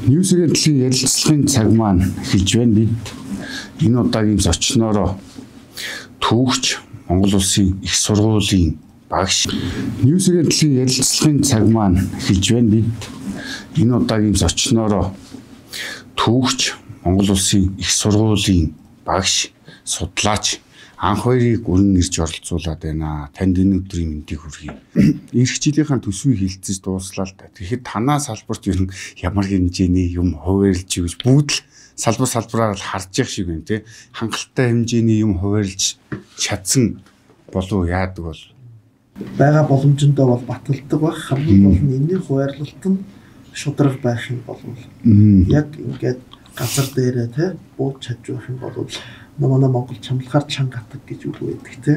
Ньюсгийн ярилцлагын цаг маань хэлж байна. Бид энэ удаагийн зочноороо түүхч Монгол Улсын их сургуулийн багш Ньюсгийн ярилцлагын цаг маань хэлж байна. Бид энэ удаагийн зочноороо түүхч Монгол Улсын их сургуулийн багш судлаач анх хоёрыг өрн ирж оролцуулаад байна. Танд энэ өдрийн мэндийг хүргэе. Ирэх жилийнхаа төсвийг хилцэж дууслаа л да. Тэгэхээр танаа салбарт ер нь ямар хэмжээний юм хуваарлж гэж бүгд л салбараар л харж явах шиг байна тий. Хангалттай хэмжээний юм хуваарлж чадсан болов яадаг бол байгаа боломжтой бол баталдаг байх. Хамгийн гол нь энэний хуваарлалт нь шударга байх юм бол яг ингээд газар дээрээ тий бууж чадчих юм бол манай Монгол чамлахаар чанга гатаг гэж үг байдаг тий.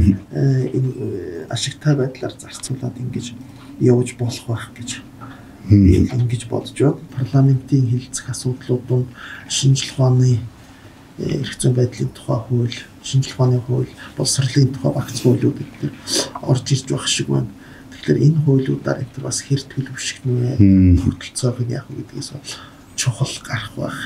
Энэ ашигтай байдлаар зарцуулаад ингэж явж болох байх гэж ингэж бодож байна. Парламентын хилцэх асуудлууд нь шинжлэх ухааны эрх зүйн байдлын тухай хууль, шинжлэх ухааны хууль, боловсролын тухай багц хуулиуд гэдэг орж ирж байх шиг байна. Тэгэхээр энэ хуулиудаар энэ бас хэр төлөвшөх нь вэ? Тогтолцоог нь яах вэ гэдгээс чухал гарах байх.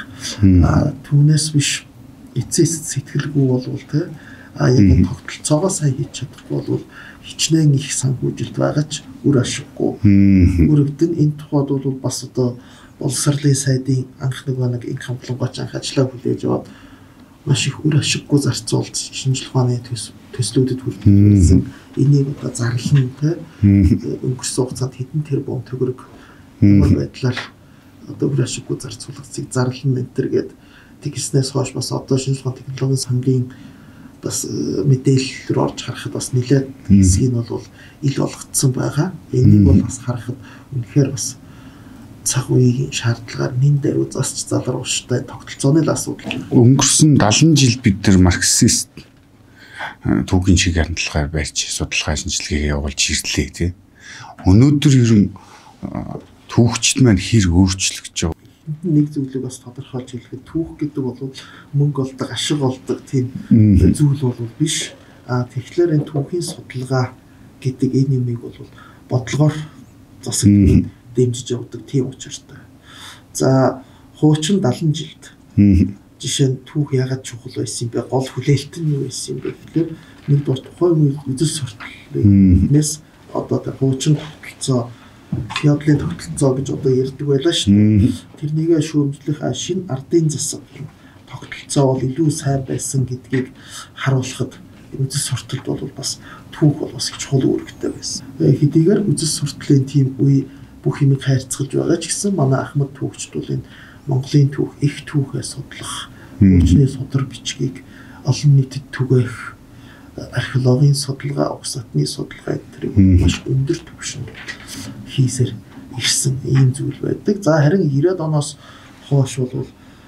Түүнээс биш эцэс сэтгэлгүй болвол те яг тогтолцоогоо сайн хийж чадахгүй бол хичнээн их санхүүжилт байгаа ч үр ашиггүй. Өрөвдөн энэ тухайд бол бас одоо боловсролын сайдын анх нэг инх хамтлагч анх ажиллаа хүлээж аваад маш их үр ашиггүй зарцуулж шинжлэх ухааны төслүүдэд хүргэсэн. Энийг одоо зарлан те өнгөрсөн хугацаанд хэдэн тэрбум төгрөг ямар байдлаар одоо үр ашиггүй зарцуулгацыг зарлан энтер гэдэг тэгснээс хойш бас одоо шинжлэх ухааны технологийн сангийн бас мэдээлэл рүү орж харахад бас нэлээд хэсгийг нь бол ил болгоцсон байгаа. Энийг бол бас харахад үнэхээр бас цаг үеийн шаардлагаар нэн дээр засч залруулжтай тогтолцооны л асуудал. Өнгөрсөн 70 жил бид нар марксист түүхийн шиг хандлагаар барьж судалгаа шинжилгээгээ явуулж ирлээ тий. Өнөөдөр ер нь түүхчд маань хэр өөрчлөгдөж байгаа. Нэг зүйлийг бас тодорхойлж хэлэхэд түүх гэдэг бол мөнгө олдог, ашиг олдог тийм зүйл бол биш. Тэгэхээр энэ түүхийн судалгаа гэдэг энэ юмыг бол бодлогоор засаг дэмжиж явдаг тийм учиртай. За хуучин 70 жилд жишээ нь түүх ягаад чухал байсан бэ? Гол хүлээлт нь юу байсан бэ гэхээр нэгдүгээр тухайн үзэл сурталчилгаанаас одоо хуучин тогтолцоо феодлын тогтолцоо гэж одоо ярьдаг байлаа шүү дээ. Тэрнийгээ шүүмжлэх шинэ ардын засаг тогтолцоо бол илүү сайн байсан гэдгийг харуулхад үзэл сурталт бол бас түүх бол бас чухал үүрэгтэй байсан. Хэдийгээр үзэл сурталын тийм үе бүх юмыг хайрцагж байгаа ч гэсэн манай Ахмад түүхчд бол энэ Монголын түүх, их түүхээ судлах, хөгжлийн судар бичгийг олон нийтэд түгээх, археологийн судалгаа, уг сатны судалгаа гэдэг маш өндөр түвшинд хийсээр ирсэн ийм зүйл байдаг. За харин 90-ад оноос хойш бол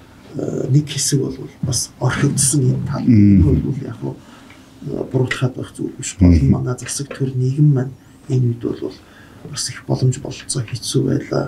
нэг хэсэг бол бас орхигдсон юм тал бол яг буруутгаад байх зүйл биш. Гол нь манай засаг төр нийгэм маань энэ үед бол бас их боломж болцоо хэцүү байлаа.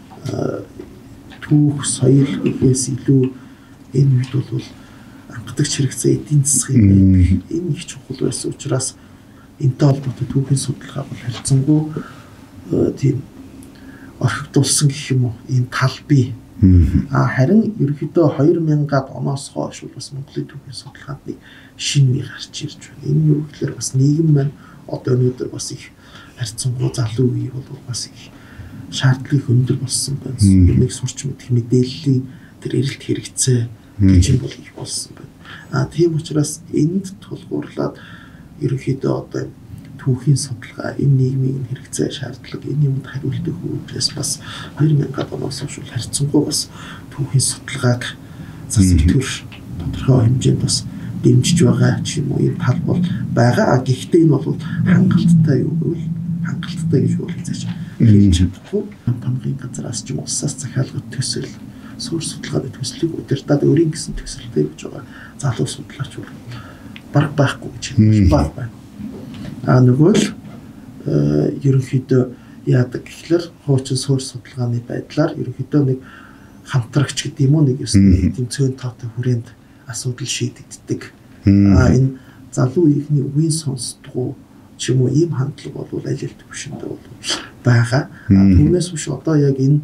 Түүх, соёл гэхээс илүү энэ үед бол анхдагч хэрэгцээ эдийн засгийн байдаг. Энэ их чухал байсан учраас энэтэй холбоотой түүхийн судалгаа бол харьцангуй тийм орхигдуулсан гэх юм уу энэ тал бий. Харин ерөнхийдөө 2000-ад оноос хойш бас Монголын түүхийн судалгаанд нэг шинэ мөр гарч ирж байна. Энэ юу гэхээр бас нийгэм маань одоо өнөөдөр бас их харьцангуй залуу үе бол бас их шаардлагыг өндөр болсон байна. Нэг сурч мэдэх мэдээллийн тэр эрэлт хэрэгцээ гэж бол их болсон байна. Тийм учраас энд тулгуурлаад ерөнхийдөө одоо түүхийн судалгаа, энэ нийгмийн хэрэгцээ шаардлага, энэ юмд хариулт өгөх үүднээс бас 2000-ад оноос хойш харьцангуй бас түүхийн судалгааг засаг төр тодорхой хэмжээнд бас дэмжиж байгаа ч юм уу энэ тал бол байгаа. Гэхдээ энэ бол хангалттай юу гэвэл хангалттай гэж бол хэлж хэлж чадахгүй. Тамгын газраас ч юм улсаас захиалгад төсөл, суурь судалгааны төслийг удирдаад өөрийн гэсэн төсөлтэй гэж байгаа залуу судлаач бол баг байхгүй гэж хэлж байна. Нөгөө л ерөнхийдөө яадаг гэхлээр хуучин суурь судалгааны байдлаар ерөнхийдөө нэг хамтрагч гэдэг юм уу нэг тийм цөөн тоотой хүрээнд асуудал шийдэгддэг. Энэ залуу ихний үеийн сонсдгоо ч юм уу ийм хандлага бол аль аль төвшөндөө бол байгаа. Түүнээс биш одоо яг энэ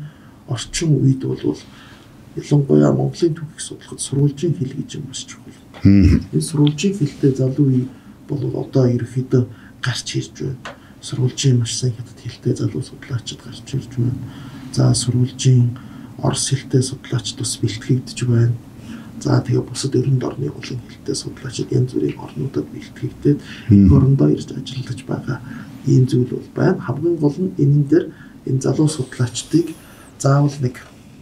орчин үед бол ялангуяа Монголын түүхийг судлахад сурвалжийн хэл гэж юм маш чухал. Энэ сурвалжийн хэлтэй залуу үе бол одоо ерөөхдөө гарч ирж байна. Сурвалжийн маш сайн хятад хэлтэй залуу судлаачид гарч ирж байна. За сурвалжийн орос хэлтэй судлаачид бас бэлтгэгдэж байна. За тэгээ бусад өрөнд орны олон хэлтэй судлаачид янз бүрийн орнуудад бэлтгэгдээд орондоо ирж ажиллаж байгаа ийм зүйл бол байна. Хамгийн гол нь энэ дээр энэ залуу судлаачдыг заавал нэг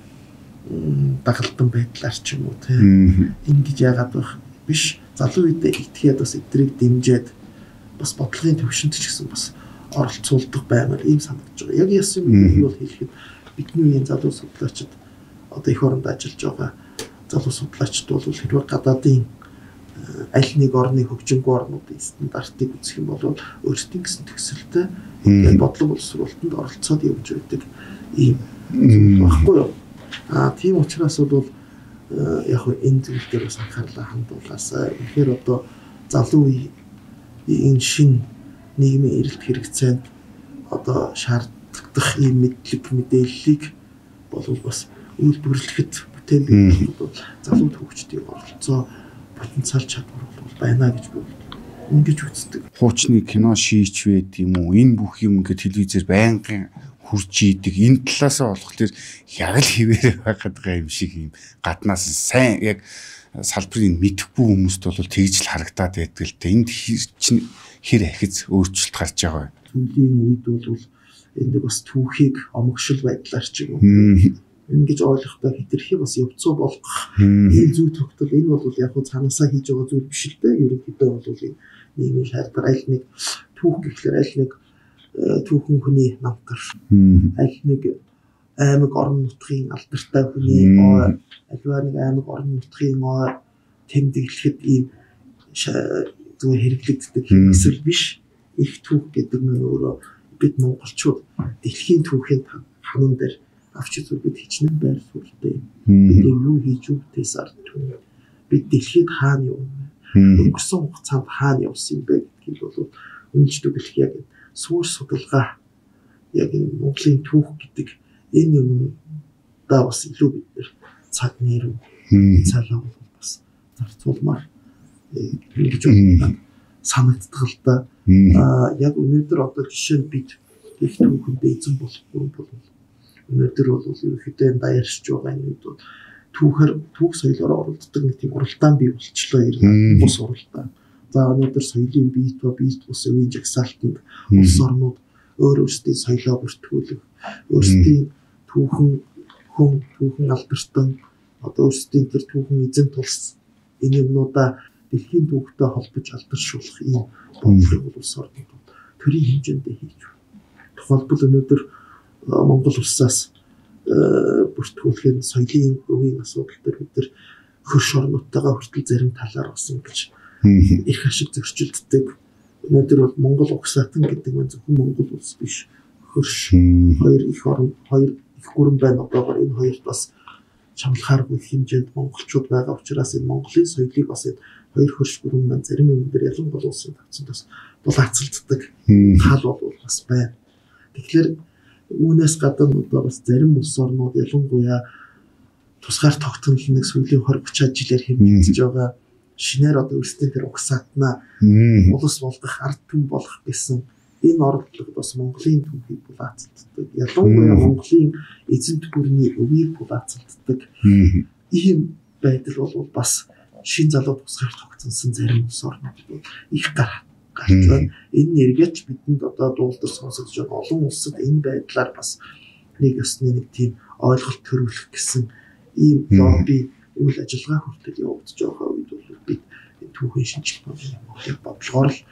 дагалдан байдлаар ч юм уу тийм ингэж яагаад байх биш, залуу үедээ итгээд бас эдрийг дэмжиж бас бодлогын төвшөнд ч гэсэн бас оролцуулдаг баймаар ийм санагдаж байгаа. Яг яасан юм бол хэлэхэд бидний үеийн залуу судлаачид одоо их оронд ажиллаж байгаа залуу судлаачид бол хэрвээ гадаадын аль нэг орны хөгжингүй орнуудын стандартыг үзэх юм бол өөрсдийн гэсэн төсөлтэй бодлого боловсруулалтанд оролцоод явж байдаг ийм баггүй юу. Тийм учраас бол яг энэ зүйл дээр бас анхаарлаа хандуулгаасаа. Тэгэхээр одоо залуу үеийн шин нийгмийн эрэлт хэрэгцээнд одоо шаардлагатай ийм мэдлэг мэдээллийг бол бас үйлдвэрлэхэд бүтээн биелүүлэхэд бол залуу төвчдийн оролцоо потенциал чадвар бол байна гэж би ингэж үздэг. Хуучны кино шийч байд юм уу? Энэ бүх юм ингээд телевизээр байнгын хурж идэг. Энэ талаасаа болохоор яг л хിവэр байгаад байгаа юм шиг юм. Гаднаас сайн яг салбарыг мэдэхгүй хүмүүст бол тэгж л харагдаад байдаг л дээ. Энд чинь хэр ахиц өөрчлөлт гарч байгаа вэ? Түүний үед бол энэ бас түүхийг омогшил байдлаар ч юм уу ингэж ойлгохдоо хэтэрхий бас явцуу болгох ийм зүй тогтол энэ бол яг хөө цаанаасаа хийж байгаа зүйл биш л дээ. Ерөнхийдөө бол энэ нийгмийн шаардлага аль нэг түүх гэхлээр аль нэг түүхэн хүний намтар аль нэг аймаг орон нутгийн алдартай хүний альва нэг аймаг орон нутгийн тэмдэглэхэд ийм зүгээр хэрэглэгддэг хэсэг биш. Их түүх гэдэг нь өөрөө бид монголчууд дэлхийн түүхийн ханан дээр авч үзвэл бид хичнээн байр суурьтай юм. Бид юу хийж өгдөөс ард түмэн. Бид дэлхийд хаана явна? Өнгөрсөн хугацаанд хаана явсан бэ гэдгийг бол үнэлж өгөх яг суур судалгаа яг энэ Монголын түүх гэдэг энэ юмдаа бас илүү бид нэр цаг нэр цаалаа бас зарцуулмаар ингэж санагддаг л да. Яг өнөөдөр одоо жишээ нь бид их түүхэндээ эзэн болохгүй бол өнөөдөр бол ерөнхийдөө энэ даяарч байгаа юм бол түүх соёлоор оролцдог нэг тийм уралдаан бий болчлоо ирнэ бус уралдаан. За өнөөдөр соёлын бит бус үеийн жагсаалтанд улс орнууд өөрсдийн соёлоо бүртгүүлэх, өөрсдийн түүхэн алдартай одоо өөрсдийн тэр түүхэн эзэн тулс энэ юмнуудаа дэлхийн түүхтэй холбож алдаршуулах ийм бодлого улс орнууд төрийн хэмжээндээ хийж байна. Тухайлбал өнөөдөр Монгол улсаас бүртгүүлэх соёлын өвийн асуудал дээр бид нар хөрш орнуудтайгаа хүртэл зарим талаар бас ингэж их ашиг зөрчилддөг. Өнөөдөр бол Монгол угсаатан гэдэг нь зөвхөн Монгол улс биш. Хөрш хоёр их орн, хоёр их гүрэн байна. Одоогоор энэ хоёрт бас чамлахааргүй хэмжээнд монголчууд байгаа учраас энэ Монголын соёлыг бас энэ хоёр хөрш гүрэн маань зарим юм дээр ялангуяа улсын тавцанд бас булаацалддаг тал бол бас байна. Тэгэхээр үүнээс гадна одоо бас зарим улс орнууд ялангуяа тусгаар тогтнол нэг сүүлийн 20-30 жилээр хэмжиж байгаа шинээр одоо өөрсдөө тэр угсаатнаа улс болгох, ард түмэн болгох гэсэн энэ оролдлого бас Монголын түүхийг булаацалддаг. Ялангуяа Монголын эзэнт гүрний өвийг булаацалддаг. Ийм байдал бол бас шин залуу тусгаар тогтсон зарим улс орнууд их гарч байна. Энэ нэргээд бидэнд одоо дуулдар сонсогдож байгаа олон улсад энэ байдлаар бас нэг ёсны нэг тийм ойлголт төрүүлэх гэсэн ийм лобби үйл ажиллагаа хүртэл явагдаж байгаа үед бол бид түүхийн шинжилгээ бодлогоор л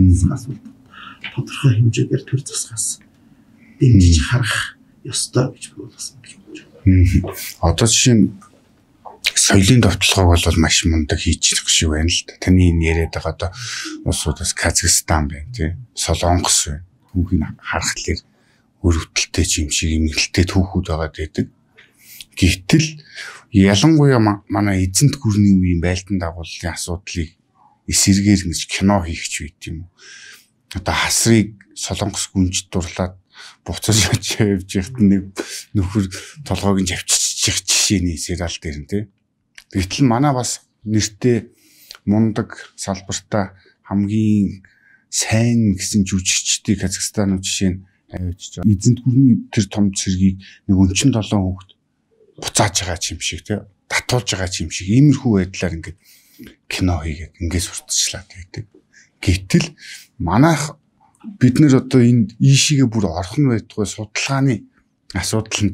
тодорхой хэмжээгээр төр засгаас дэмжиж харах ёстой гэж би бас ингэж бодож байна. Одоо жишээ нь соёлын довтлогоо бол маш мундаг хийчих шиг байна л да. Таны энэ яриад байгаа одоо улсуудаас Казахстан байна тий. Солонгос байна. Түүхийг харахад өрөвдөлтэй юм шиг эмгэлтэй түүхүүд байгаа гэдэг. Гэвтэл ялангуяа манай эзэнт гүрний үеийн байлдан дагууллын асуудлыг эсэргээр ингэж кино хийх ч байт юм уу. Одоо хасрыг солонгос гүнж дурлаад буцаж явж яхад нэг нөхөр толгойг нь авчиж жишээний сериал дээр нь тий. Гэтэл манай бас нэртэй мундаг салбартаа хамгийн сайн гэсэн жүжигчдийн Казахстан жишээ нь авчиж байгаа. Эзэнт гүрний тэр том цэргийг нэг 47 хүүхэд буцааж байгаа юм шиг тий. Татуулж байгаа юм шиг иймэрхүү байдлаар ингээд кино хийгээд ингээд сурталчлаад байдаг. Гэтэл манайх бид нэр одоо энэ ийшээгээ бүр орох нь байдгүй судалгааны асуудал нь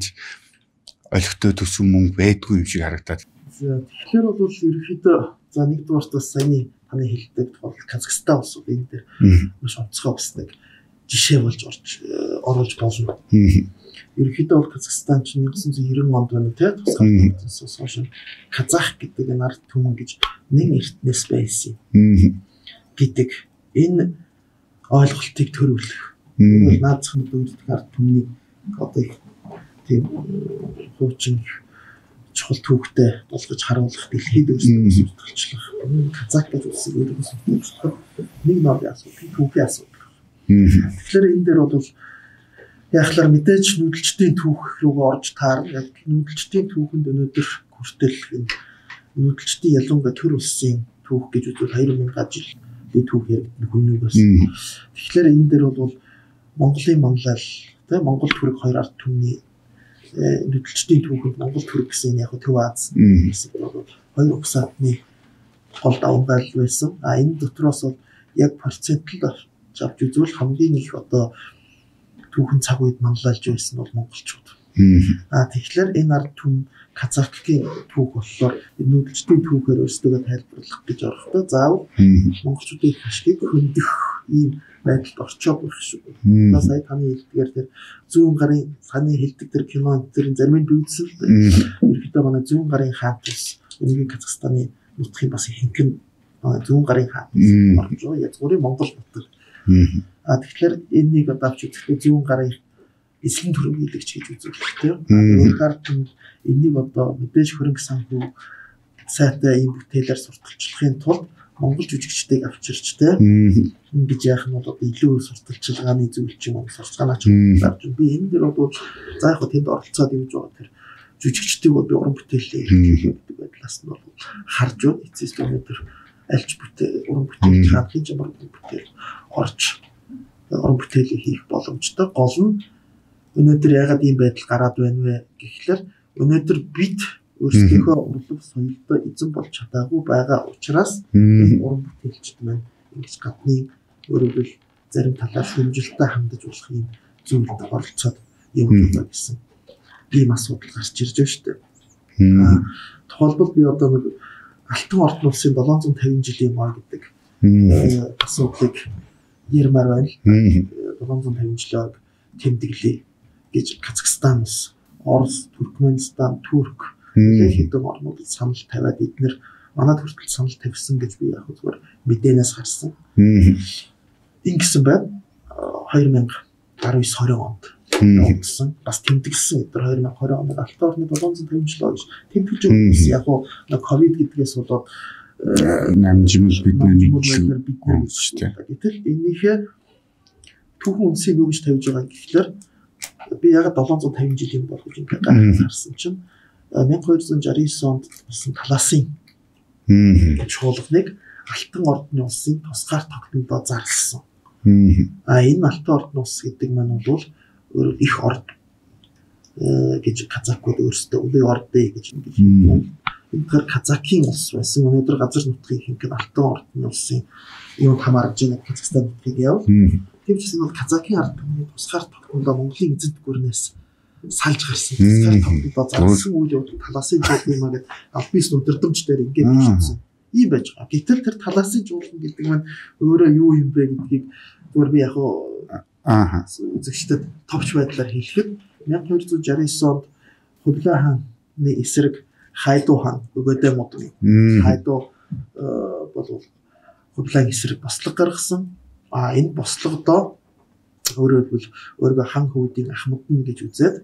олигтой төсөв мөнгө байдгүй юм шиг харагдаад. Тэгэхээр бол ерөнхийдөө за нэгдүгээртээ саяны таны хэлдэг тул Казахстан улсууд энэ дээр маш онцгой бас нэг жишээ болж оруулж болно. Ерөнхийдөө бол Казахстан чинь 1990 онд байна тий тусгаар тусгай Казах гэдэг энэ ард түмэн гэж нэг эртнээс байсан гэдэг энэ ойлголтыг төрүүлэх. Наацхан дүүрдэг ард түмний одоо тийм хуучин чухал түүхтэй болгож харуулах дэлхийд өөрсдөө сурталчлах Казах гэж үсэг өөрөөс сурталчлах нэг новын асуудал түүхийн асуудал. Тэгэхээр энэ дээр бол яахлаар мэдээж нүүдэлчдийн түүх рүүгээ орж таарна. Яг нүүдэлчдийн түүхэнд өнөөдөр хүртэл нүүдэлчдийн ялангуяа төр улсын түүх гэж үзвэл 2000 жилийн түүх яригдсан хүннүү байсан. Тэгэхээр энэ дээр бол Монголын манлал тий Монгол төрөг хоёр ард түмний нүүдэлчдийн түүхэнд Монгол төрөг гэсэн яг Төв Аз хэсэг бол хоёр угсаатны гол давмгаал байсан. Энэ дотроос бол яг процентл авч үзвэл хамгийн их одоо түүхэн цаг үед манлайлж байсан бол монголчууд. Тэгэхээр энэ ард түмэн Казахын түүх болохоор нүүдэлчдийн түүхээр өөрсдөө тайлбарлах гэж орохдоо заавал монголчуудын ашгийг хөндөх ийм байдалд орчоо болох шүү. Сая таны хэлдгээр тэр зүүн гарын саны хэлдэг тэр кино тэр зарим нь биүдсэн л дээ. Ерөнхийдөө манай зүүн гарын хаант ус өнөөгийн Казахстаны нутгийн бас ихэнх нь зүүн гарын хаант орж байгаа. Язгуурын Монгол нутаг. Тэгэхээр энэнийг одоо авч үзэхдээ зүүн гарын эслэн төрөм хийлэгч гэж үзүүлэх тийм. Өөрөөр хэлбэл энийг одоо мэдээж хөрөнгө санхүү сайтай ийм бүтээлээр сурталчлахын тулд монгол жүжигчдийг авчирч тийм. Ингэж яах нь бол илүү сурталчилгааны зүйл ч юм уу сурталчилгаач авч би энэ дээр бол за яг тэнд оролцоод явж байгаа тэр жүжигчдийг бол би уран бүтээлээ гэдэг байдлаас нь бол харж байна. Эцэст өнөөдөр альч бүтээл уран бүтээл хаалгын ямар бүтээл орж уран бүтээлээ хийх боломжтой. Гол нь өнөөдөр ягаад ийм байдал гараад байна вэ гэхлээр өнөөдөр бид өөрсдийнхөө урлаг соёлдоо эзэн болж чадаагүй байгаа учраас уран бүтээлчд маань ингэж гадны өөрөөр зарим талаас хэмжилттэй хандаж болох юм зүйлд оролцоод явуулдаг гэсэн ийм асуудал гарч ирж байна шүү дээ. Тухайлбал би одоо нэг Алтан ордын улсын 750 жилийн маа гэдэг асуудлыг ярмаар байна. 750 жилийн тэмдэглэе гэж Казахстан улс, Орос, Туркменстан, Турк хэдэн орнууд санал тавиад эдгээр манад хүртэл санал тавьсан гэж би яг зүгээр мэдээнээс харсан. Ингэсэн байна. 2019-20 онд явуулсан. Бас тэмдэглэсэн. Тэр 2020 онд Алтан орны 750 жил болж тэмдэглэж өгсөн. Яг нь ковид гэдгээс болоод намжимал бидний мэдээ шүү дээ. Гэтэл энийхээ түүхэн үнсийг юу гэж тавьж байгаа гэхлээр би яг 750 жилийн бол гэж ингээд гарсан чинь 1269 онд болсон талаасын чуулганыг Алтан ордны улсын тусгаар тогтнодоо зарласан. Энэ Алтан ордны улс гэдэг маань бол их орд гэж казакууд өөрсдөө өвлийн ордээ гэж ингэж хэлдэг. Тэгэхээр казакийн улс байсан. Өнөөдөр газар нутгийн ихэнх нь Алтан ордны улсын юунд хамаарж байгаа Казахстан нутгийг яв. Тэгвчсэн бол казакийн ард түмний тусгаар тогтнодоо Монголын эзэнт гүрнээс салж гарсан. Тусгаар тогтнодоо зарласан үйл явдал талаасын жуулгын маа гэдэг албис өдөрдөмж дээр ингээд бичсэн. Ийм байж байгаа. Гэтэл тэр талаасын жуулган гэдэг маань өөрөө юу юм бэ гэдгийг зүгээр би яг үзэгчдэд товч байдлаар хэлэхэд 1269 онд Хувлаа хааны эсрэг Хайду хаан өгөөдөө модны Хайду бол Хувлаан эсрэг бослог гаргасан. Энэ бослогодоо өөрийгөө хан хүүдийн ахмадна гэж үзээд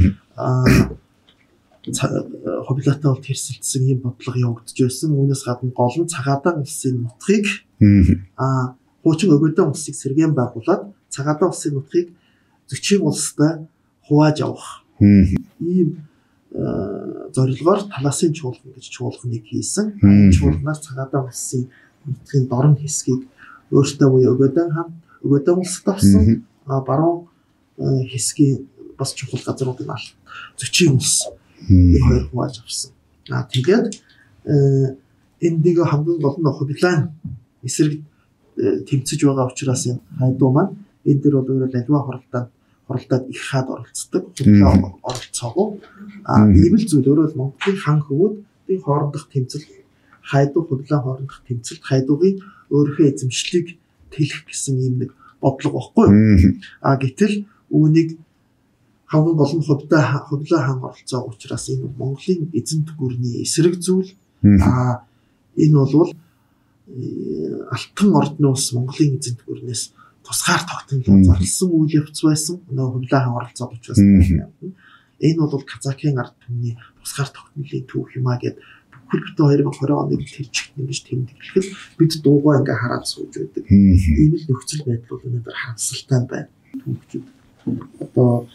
Хувлаатай бол тэрсэлдсэн юм бодлого явагдаж байсан. Үүнээс гадна гол нь Цагаадаан улсын нутгийг хуучин өгөөдөө улсыг сэргээн байгуулад Цагаадаан улсын нутгийг зөчийн улстай хувааж авах ийм зорилгоор талаасын чуулган гэж чуулганыг хийсэн. Энэ чуулганаар Цагаатаа улсын нутгийн дорн хэсгийг өөртөө буюу Өгөөдөн улсад авсан. Баруун хэсгийн бас чухал газруудыг зөчийн улс хоёр хувааж авсан. Тэгээд эндийг хамгийн гол нь хувилан эсрэг тэмцэж байгаа учраас энэ хайдуу маань энэ дэр бол өөрөөр аливаа хоролдоод их хаад оролцдог. Хувилан оролцоогүй. Ийм л зүйл өөрөө Монголын хан хөвүүдийн хоорондох тэмцэл хайдуу хувилан хоорондох тэмцэлд хайдуугийн өөрийнхөө эзэмшлийг тэлэх гэсэн ийм нэг бодлого баггүй. Гэтэл үүнийг хамгийн гол нь хувилан хан оролцоо учраас энэ Монголын эзэнт гүрний эсрэг зүйл. Энэ бол Алтан ордны ус Монголын эзэнт гүрнээс тусгаар тогтнолоо зарласан үйл явц байсан. Хувилан хан оролцоо учраас энэ бол Казакийн ард түмний тусгаар тогтнолын түүх юм а гэд бүхэл бүтэн 2020 оны тэр чигт ингэж тэмдэглэхэд бид дуугаа ингээ хараад сууж байдаг. Ийм л нөхцөл байдал бол өнөөдөр харамсалтай байна. Түүхчид одоо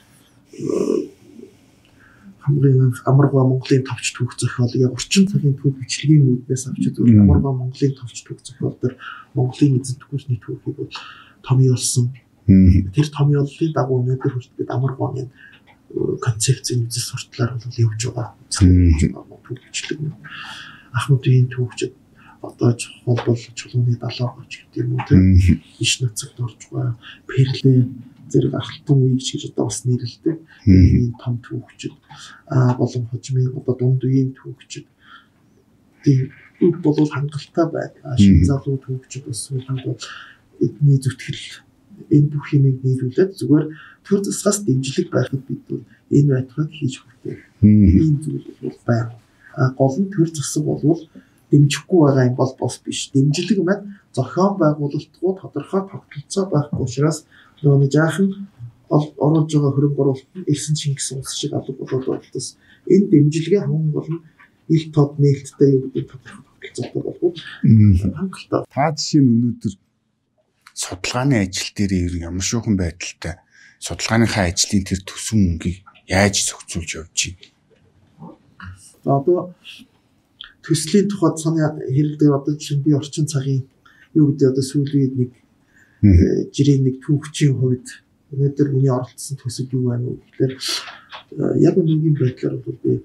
хамгийн амаргаа Монголын товч түүх зохиол яг орчин цагийн түүх бичлэгийн үүднээс авч зүгээр амаргаа Монголын товч түүх зохиол төр Монголын эзэнт гүрний түүхийг бол томьёолсон. Тэр томьёоллын дагуу өнөөдөр хүртэл амаргааны концепцийн үзэл сурталаар бол явж байгаа. Түүх бичлэг. Ахмадын түүхчид одоо чухал бол чулууны далаагач гэдэг юм уу тийм иш нацагт орж байгаа Перлэ зэрэг алтан үеийг ч одоо бас нэрлэдэг. Энэ том түүхчид болон хожимын одоо дунд үеийн түүхчид тийм бол хангалттай байна. Шин залуу түүхчид бас сүүлд бол эдний зүтгэл энэ бүх юмыг нийлүүлээд зүгээр төр засгаас дэмжлэг байхад бид бол энэ байтугай хийж хүртээ. Ийм зүйл бол байна. Гол нь төр засаг болвол дэмжихгүй байгаа юм бол бос биш. Дэмжлэг маань зохион байгуулалтгүй тодорхой тогтолцоо байхгүй учраас нөгөө жаахан оруулж байгаа хөрөнгө оруулалт нь элсэн Чингис улс шиг алга болоод болтос энэ дэмжлэгээ хамгийн гол нь ил тод нээлттэй юу гэдэг тодорхой тогтолцоотой болов хангалттай. Та жишээ нь өнөөдөр судалгааны ажил дээр ямар шуухан байдалтай судалгааныхаа ажлын тэр төсвөн мөнгийг яаж зохицуулж явж байна? Одоо төслийн тухайд санаа хэрэглэдэг одоо жишээ нь би орчин цагийн юу гэдэг одоо сүүлийн нэг жирийн нэг түүхчийн хувьд өнөөдөр миний оролцсон төсөл юу байна вэ гэхээр яг үнэгийн байдлаар бол би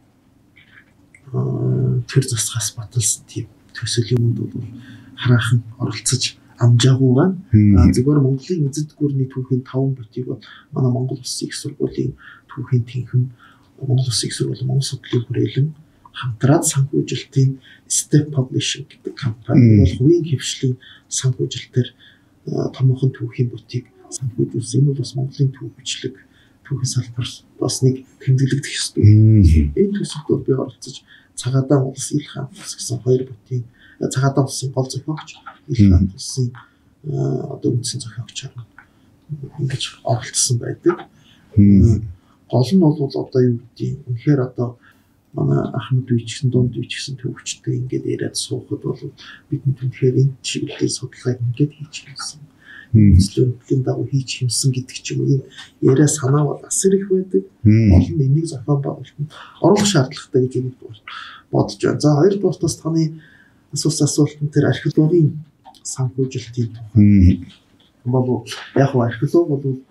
тэр засгаас баталсан тийм төсөл юмд бол хараахан оролцож амжаагүй байна. Зөвхөн Монголын эзэнт гүрний түүхийн 5 битийг бол манай Монгол Улсын их сургуулийн түүхийн тэнхэм Монгол Улсын их сургуулийн Монгол судлалын хүрээлэн хамтраад санхүүжилтийн Step Publishing гэдэг компани бол хувийн хвшлийн санхүүжилтээр томоохон түүхийн бүтийг санхүүжүүлсэн. Энэ бол бас Монголын түүх бичлэг түүхийн салбар бас нэг тэмдэглэгдэх ёстой. Энэ төсөлд бол би оролцож Цагаатаа улс ил хаан улс гэсэн 2 бүтийн Цагаатаа улсын гол зохиогч ил хаан улсын одоо үндсэн зохиогч ингэж оролцсон байдаг. Гол нь бол одоо юу гэдэг үнэхээр одоо манай Ахмад үе гэсэн дунд үе гэсэн төвчтэй ингээд яриад суухад бол бидний үнэхээр энэ чиглэлийн судалгааг ингээд хийж хийсэн. Үзлээлийн дагуу хийж хийсэн гэдэг ч юм уу яриа санаа бол асар их байдаг. Олон энийг зохион байгуулалт оруулах шаардлагатай гэж юм бодож байна. За хоёр дуустаас таны асуулт нь тэр археологийн санхүүжилтийн тухай. Болов яг археолог бол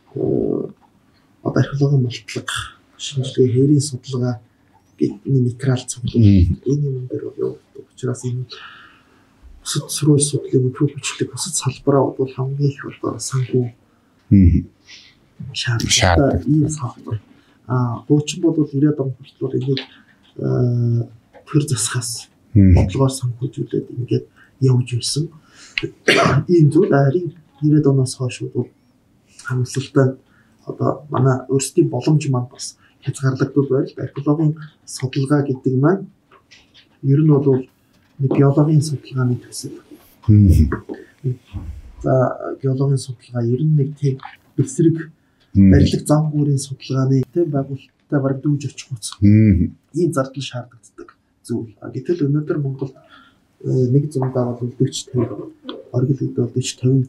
одоо археологийн мултлага шинжилгээ хэрийн судалгаа гэдэг материал цуглах энэ юм дээр явагддаг. Учраас энэ бусад сурвалж судлалын түүх бичлэг бусад салбараа бол хамгийн их бол санхүү шаардлагатай ийм салбар. Дуучин бол 90-аад он хүртэл энийг төр засгаас бодлогоор санхүүжүүлээд ингээд явж ирсэн. Ийм зүйл харин 90-аад оноос хойш бол хамсалтай одоо манай өөрсдийн боломж маань бас хязгаарлагдвал байл. Археологийн судалгаа гэдэг маань ер нь бол нэг геологийн судалгааны төсөв. За геологийн судалгаа ер нь нэг тийм эсрэг барилга зам гүүрийн судалгааны тийм байгуулалттай бараг дүүж очих үз. Ийм зардал шаардлагатай зүйл. Гэтэл өнөөдөр Монголд нэг зундаа бол 40-50 оргил гэдэг бол 40-50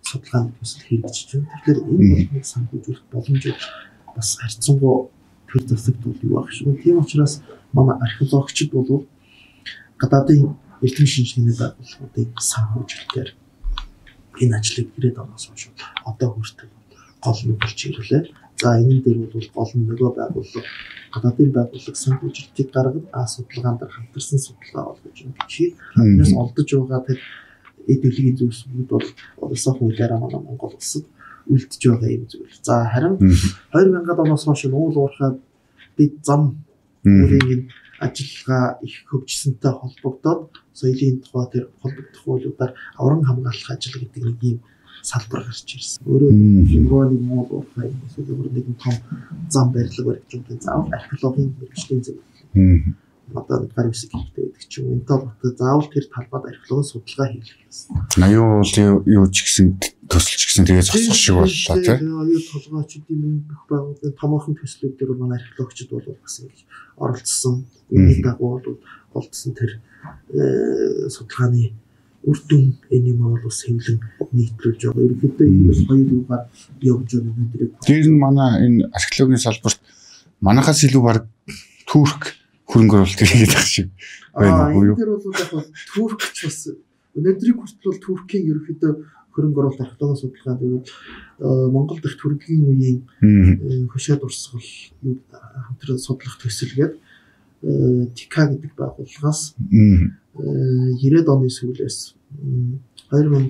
судалгааны төсөл хэрэгжиж байна. Тэгэхээр энэ болгоныг санхүүжүүлэх боломж бас харьцангуй төр засагт бол юу ах шиг. Тийм учраас манай археологчид бол гадаадын эрдэм шинжилгээний байгууллагуудыг санхүүжүүлэхээр энэ ажлыг 90-ад оноос хойш одоо хүртэл гол нь болж ирлээ. За энэ дээр бол гол нь нөгөө байгууллага гадаадын байгууллага санхүүжилтийг гаргад судалгаанд хамтарсан судалгаа болгож байна гэж. Тэрнээс олдож байгаа тэр эд дэлхийн зүйлсүүд бол улсын хуулиараа манай Монгол улсад үлдэж байгаа юм зүйл. За харин 2000-ад оноос хойш уул уурхаад бид зам үрийн ажиллагаа их хөгжсөнтэй холбогдоод соёлын тухай тэр холбогдох хуулиудаар аврам хамгаалах ажил гэдэг нэг юм салбар гарч ирсэн. Өөрөө нэг муу уурхай эсвэл нэг том зам барилга баригчдын заавал археологийн мэргэжлийн зөвлөл. Одоо гар үсэг хэрэгтэй гэдэг чинь энэ толгойд заавал тэр талбайд археологийн судалгаа хийх гэсэн. 80 уулын юу ч гэсэн төсөлч гэсэн тэгээ зогсох шиг боллоо тийм. Юу толгойчдын бүх байгууллагын томоохон төслүүд дээр манай археологчид бол бас ингэж оролцсон. Энэ дагуу бол олдсон тэр судалгааны үр дүн энэ юм бол бас хэвлэн нийтлүүлж байгаа. Ерөнхийдөө энэ хоёр юугаар явж байгаа өнөөдрийг. Тэр нь манай энэ археологийн салбарт манахаас илүү баг Турк хөрөнгө оруулалт хийгээд байгаа шиг байна уу юу? Тэр бол яг Туркч бас өнөөдрийг хүртэл бол Туркийн ерөнхийдөө хөрөнгө оруулалт археологийн судалгаанд Монгол дахь Туркийн үеийн хөшөө дурсгал юу хамтран судлах төсөлгээд ТИКА гэдэг байгууллагаас 90-ад оны сүүлээс 2005-4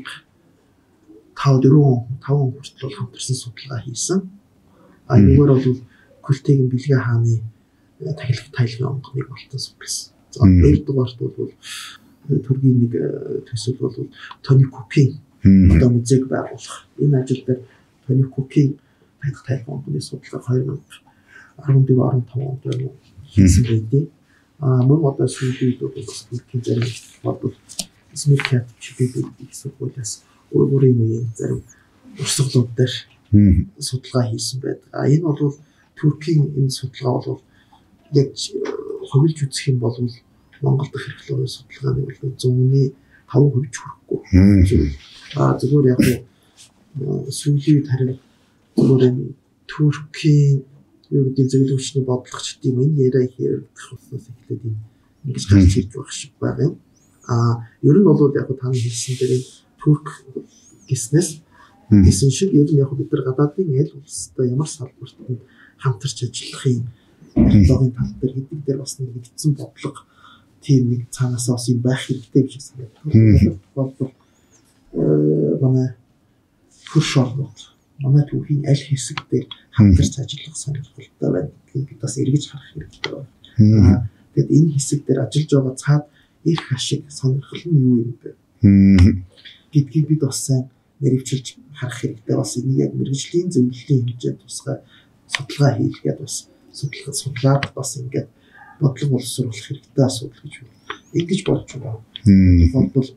он хүртэл хамтарсан судалгаа хийсэн. Юугаар бол Күлтэйгийн Бэлгээ хааны тахилга тайлгын онгоныг болтон судалсан. За хоёрдугаарт бол Тургийн нэг төсөл бол Тони Кукийн одоо музейг байгуулах. Энэ ажил дээр Тони Кукийн тайлгын онгоны судалгаа 2014-15 онд хийсэн байдаг. Мөн одоо сүүлийн үед бол Туркийн зарим бол Измир Кят чиглэлд их сургуулиас Уйгурын үеийн зарим урсгалууд дээр судалгаа хийсэн байдаг. Энэ бол Туркийн энэ судалгаа бол яг хувилж үзэх юм бол Монгол дахь археологийн судалгааны бол 100-ны 5% хүрэхгүй. Зүгээр яг сүүлийн үед харин зүгээр энэ Туркийн юу гэдэг зөвлөх хүчний бодлогочдын энэ яриа их яригдах болсноос эхлээд ингэж гарч ирж байгаа шиг байна. Ер нь бол яг таны хэлсэн дээр Турк гэснээс гэсэн шиг ер нь яг бид нар гадаадын аль улстай ямар салбарт хамтарч ажиллахын археологийн тал дээр гэдэг дээр бас нэгдсэн бодлого тийм нэг цаанаасаа бас юм байх хэрэгтэй гэж санагдав. Бол манай хөрш орнууд манай түүхийн аль хэсэг дээр хамтарч ажиллах сонирхолтой байна гэдгийг бид бас эргэж харах хэрэгтэй байна. Тэгэд энэ хэсэг дээр ажиллаж байгаа цаад их ашиг сонирхол нь юу юм бэ гэдгийг бид бас сайн нэрвчилж харах хэрэгтэй. Бас энийг яг мэргэжлийн зөвлөлийн хэмжээнд тусгай судалгаа хийлгээд бас судлаад бас ингээд бодлого боловсруулах хэрэгтэй асуудал гэж байна. Ингэж болж байгаа. Бол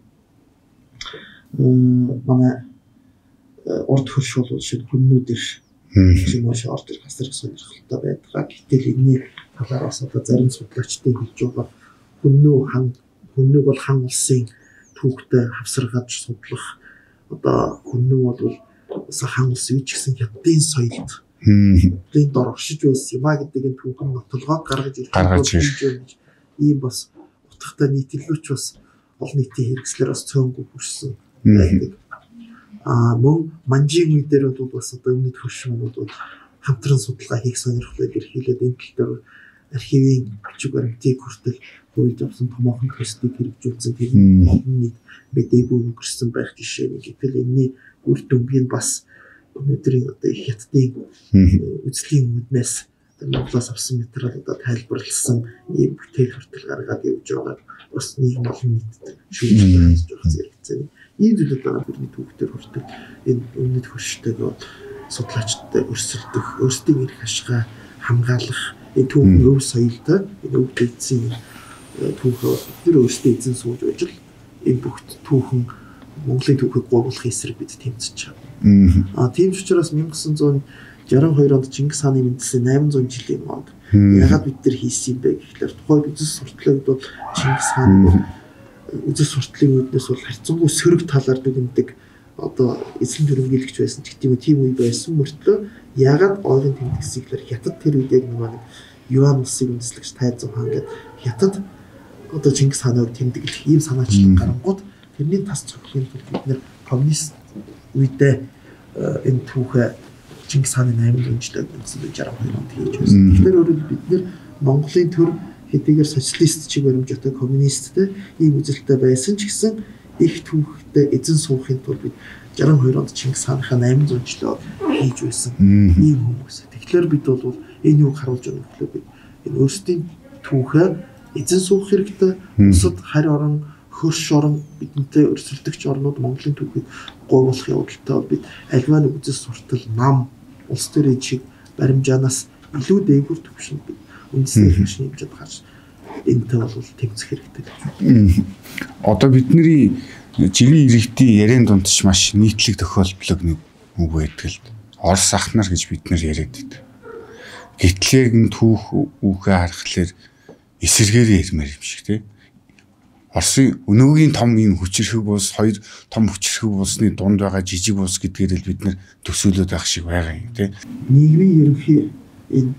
манай урд хөрш бол шиг хүннүүдэр шиг маш орж ирэх асар сонирхолтой байдаг. Гэтэл энэний талаар бас одоо зарим судлаачдын хэлж байгаа хүннүг бол хан улсын түүхтэй хавсаргаж судлах одоо хүннүг бол хан улс үе ч гэсэн хятадын соёлд тэнд оршиж байсан юм а гэдэг энэ түүхэн нотолгоо гаргаж ирэх ийм бас утгатай нийтлэлч бас олон нийтийн хэрэгслэр бас цөөнгүй хүрсэн байдаг. Мөн манжийн үе дээр бол бас одоо өмнөд хөршмөнүүд бол хамтран судалгаа хийх сонирхлыг эрхлээд энэ тал дээр архивын бичиг баримтыг хүртэл хуулж авсан томоохон төслийг хэрэгжүүлсэн тийм олон нийт мэдээгүй өнгөрсөн байх жишээ нэг. Гэтэл энэний үр дүнг нь бас өнөөдрийн одоо их хятадын үзлийн үүднээс Монголоос авсан материал одоо тайлбарлсан ийм бүтээл хүртэл гаргаад явж байгаа бас нийгэм олон нийтэд шүүмжлэж байгаа зэрэгцээ. Ийм зүйлүүд байгаа бидний түүхтэр хүртэл энэ өмнөд хөрштэйг судлаачдад өрсөлдөх, өөрсдийн эрх ашгаа хамгаалах энэ түүхэн өв соёлтой энэ өв дэдсийн түүхөө тэр өөрсдөө эзэн сууж байж л энэ бүх түүхэн Монголын түүхийг гуйгуулах эсрэг бид тэмцэж байгаа. Тийм ч учраас 1962 онд Чингис хааны мэндэлсэн 800 жилийн онд яагаад бид нар хийсэн юм бэ гэхлээр тухайн үзэл суртлын үед бол Чингис хааны үзэл суртлын үднээс бол харьцангуй сөрөг талаар дүгндэг одоо эзлэн хөрөнгөлөгч байсан ч гэдэг юм тийм үе байсан мөртлөө ягаад ойрын тэмдэгсэглэр хятад тэр үед яг нэг Юан улсыг үндэслэгч Тайзун хаан гэдэг хятад одоо Чингис хааныг тэмдэглэх ийм санаачлал гарангууд тэрний тас цогцлын тулд бид нэр коммунист үедээ энэ түүхээ Чингис хааны 8 өнжтэй 1962 онд хийж байсан. Тэгэхээр өөрөөр бид нэр Монголын төр хэдийгээр социалист чиг баримжаатай коммунисттэй ийм үзэлтэй байсан ч гэсэн их түүхтэй эзэн суухын тулд бид 62 онд Чингис хааныхаа 800 жилөө хийж байсан ийм хүмүүс. Тэгэхээр бид бол энэ юг харуулж байгаа нөхлөө бид энэ өөрсдийн түүхээ эзэн суух хэрэгтэй. Бусад харь орон, хөрш орон бидэнтэй өрсөлдөгч орнууд Монголын түүхийг гойвуулах явдалтай бид альва нэг үзэл суртал нам улс төрийн чиг баримжаанаас илүү дээгүүр төвшин бид үндэсний хэмжээний хэмжээд гарч энэтэй бол тэмцэх хэрэгтэй гэж байна. Одоо бидний жирийн иргэдийн яриан дундч маш нийтлэг тохиолдлог нэг үг байдаг л Орос ах нар гэж бид нар яриад байдаг. Гэтэл яг энэ түүх үхээ харахаар эсэргээр ярмаар юм шиг тий. Оросын өнөөгийн том юм хүчрхэг улс хоёр том хүчрхэг улсны дунд байгаа жижиг улс гэдгээр л бид нар төсөөлөд байх шиг байгаа юм тий. Нийгмийн ерөнхий энэ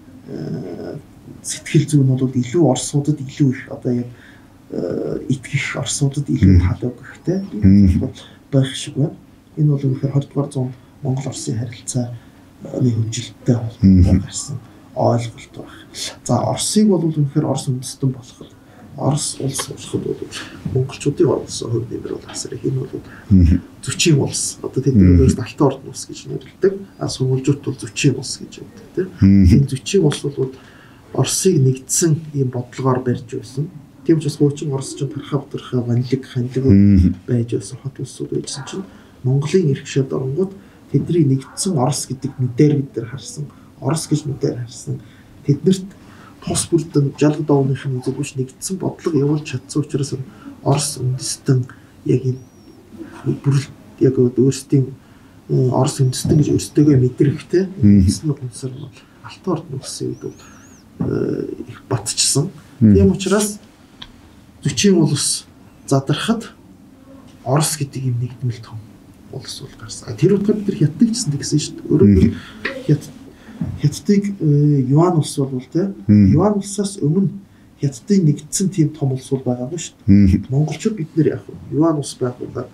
сэтгэл зүйн бол илүү Оросуудад илүү их одоо яг итгэх Оросуудад илүү таалаг гэхтэй байх шиг байна. Энэ бол үнэхээр 20 дугаар зуунд Монгол Оросын харилцааны хөгжилттэй холбоотой гарсан ойлголт байна. За Оросыг бол үнэхээр Орос үндэстэн болоход Орос улс болоход бол монголчуудын улс хувь нэмэр бол асар их энэ бол зөчийн улс. Одоо тэднээс Алтан ордын улс гэж нэрлэдэг. Сурвалжууд бол зөчийн улс гэж байдаг тийм. Энэ зөчийн улс бол Оросыг нэгдсэн ийм бодлогоор барьж байсан. Тийм учраас хуучин Орос ч тархаа бутархаа ванлиг ханлиг байж байсан хот улсууд байсан чинь Монголын эрх шийд оронгууд тэдний нэгдсэн Орос гэдэг нүдээр бид нар харсан. Орос гэж нүдээр харсан. Тэднэрт тус бүрдэн жалгад доогныхын үзэл биш нэгдсэн бодлого явуулж чадсан учраас Орос үндэстэн яг энэ бүрэл яг өөрсдийн Орос үндэстэн гэж өөрсдөө мэдрэхтэй үндэстэн үнсэр нь Алтан ордын улсын үед бол их батчихсан. Тийм учраас зөчийн улс задрахад Орос гэдэг юм нэгдмэл том улс бол гарсан. Тэр утгаар бид хятадыг гэсэн тэгсэн шүү дээ. Өөрөөр хятадыг Юан улс бол тэ Юан улсаас өмнө хятадын нэгдсэн тийм том улс бол байгаагүй шүү дээ. Монголчууд бид нэр яг Юан улс байгуулаад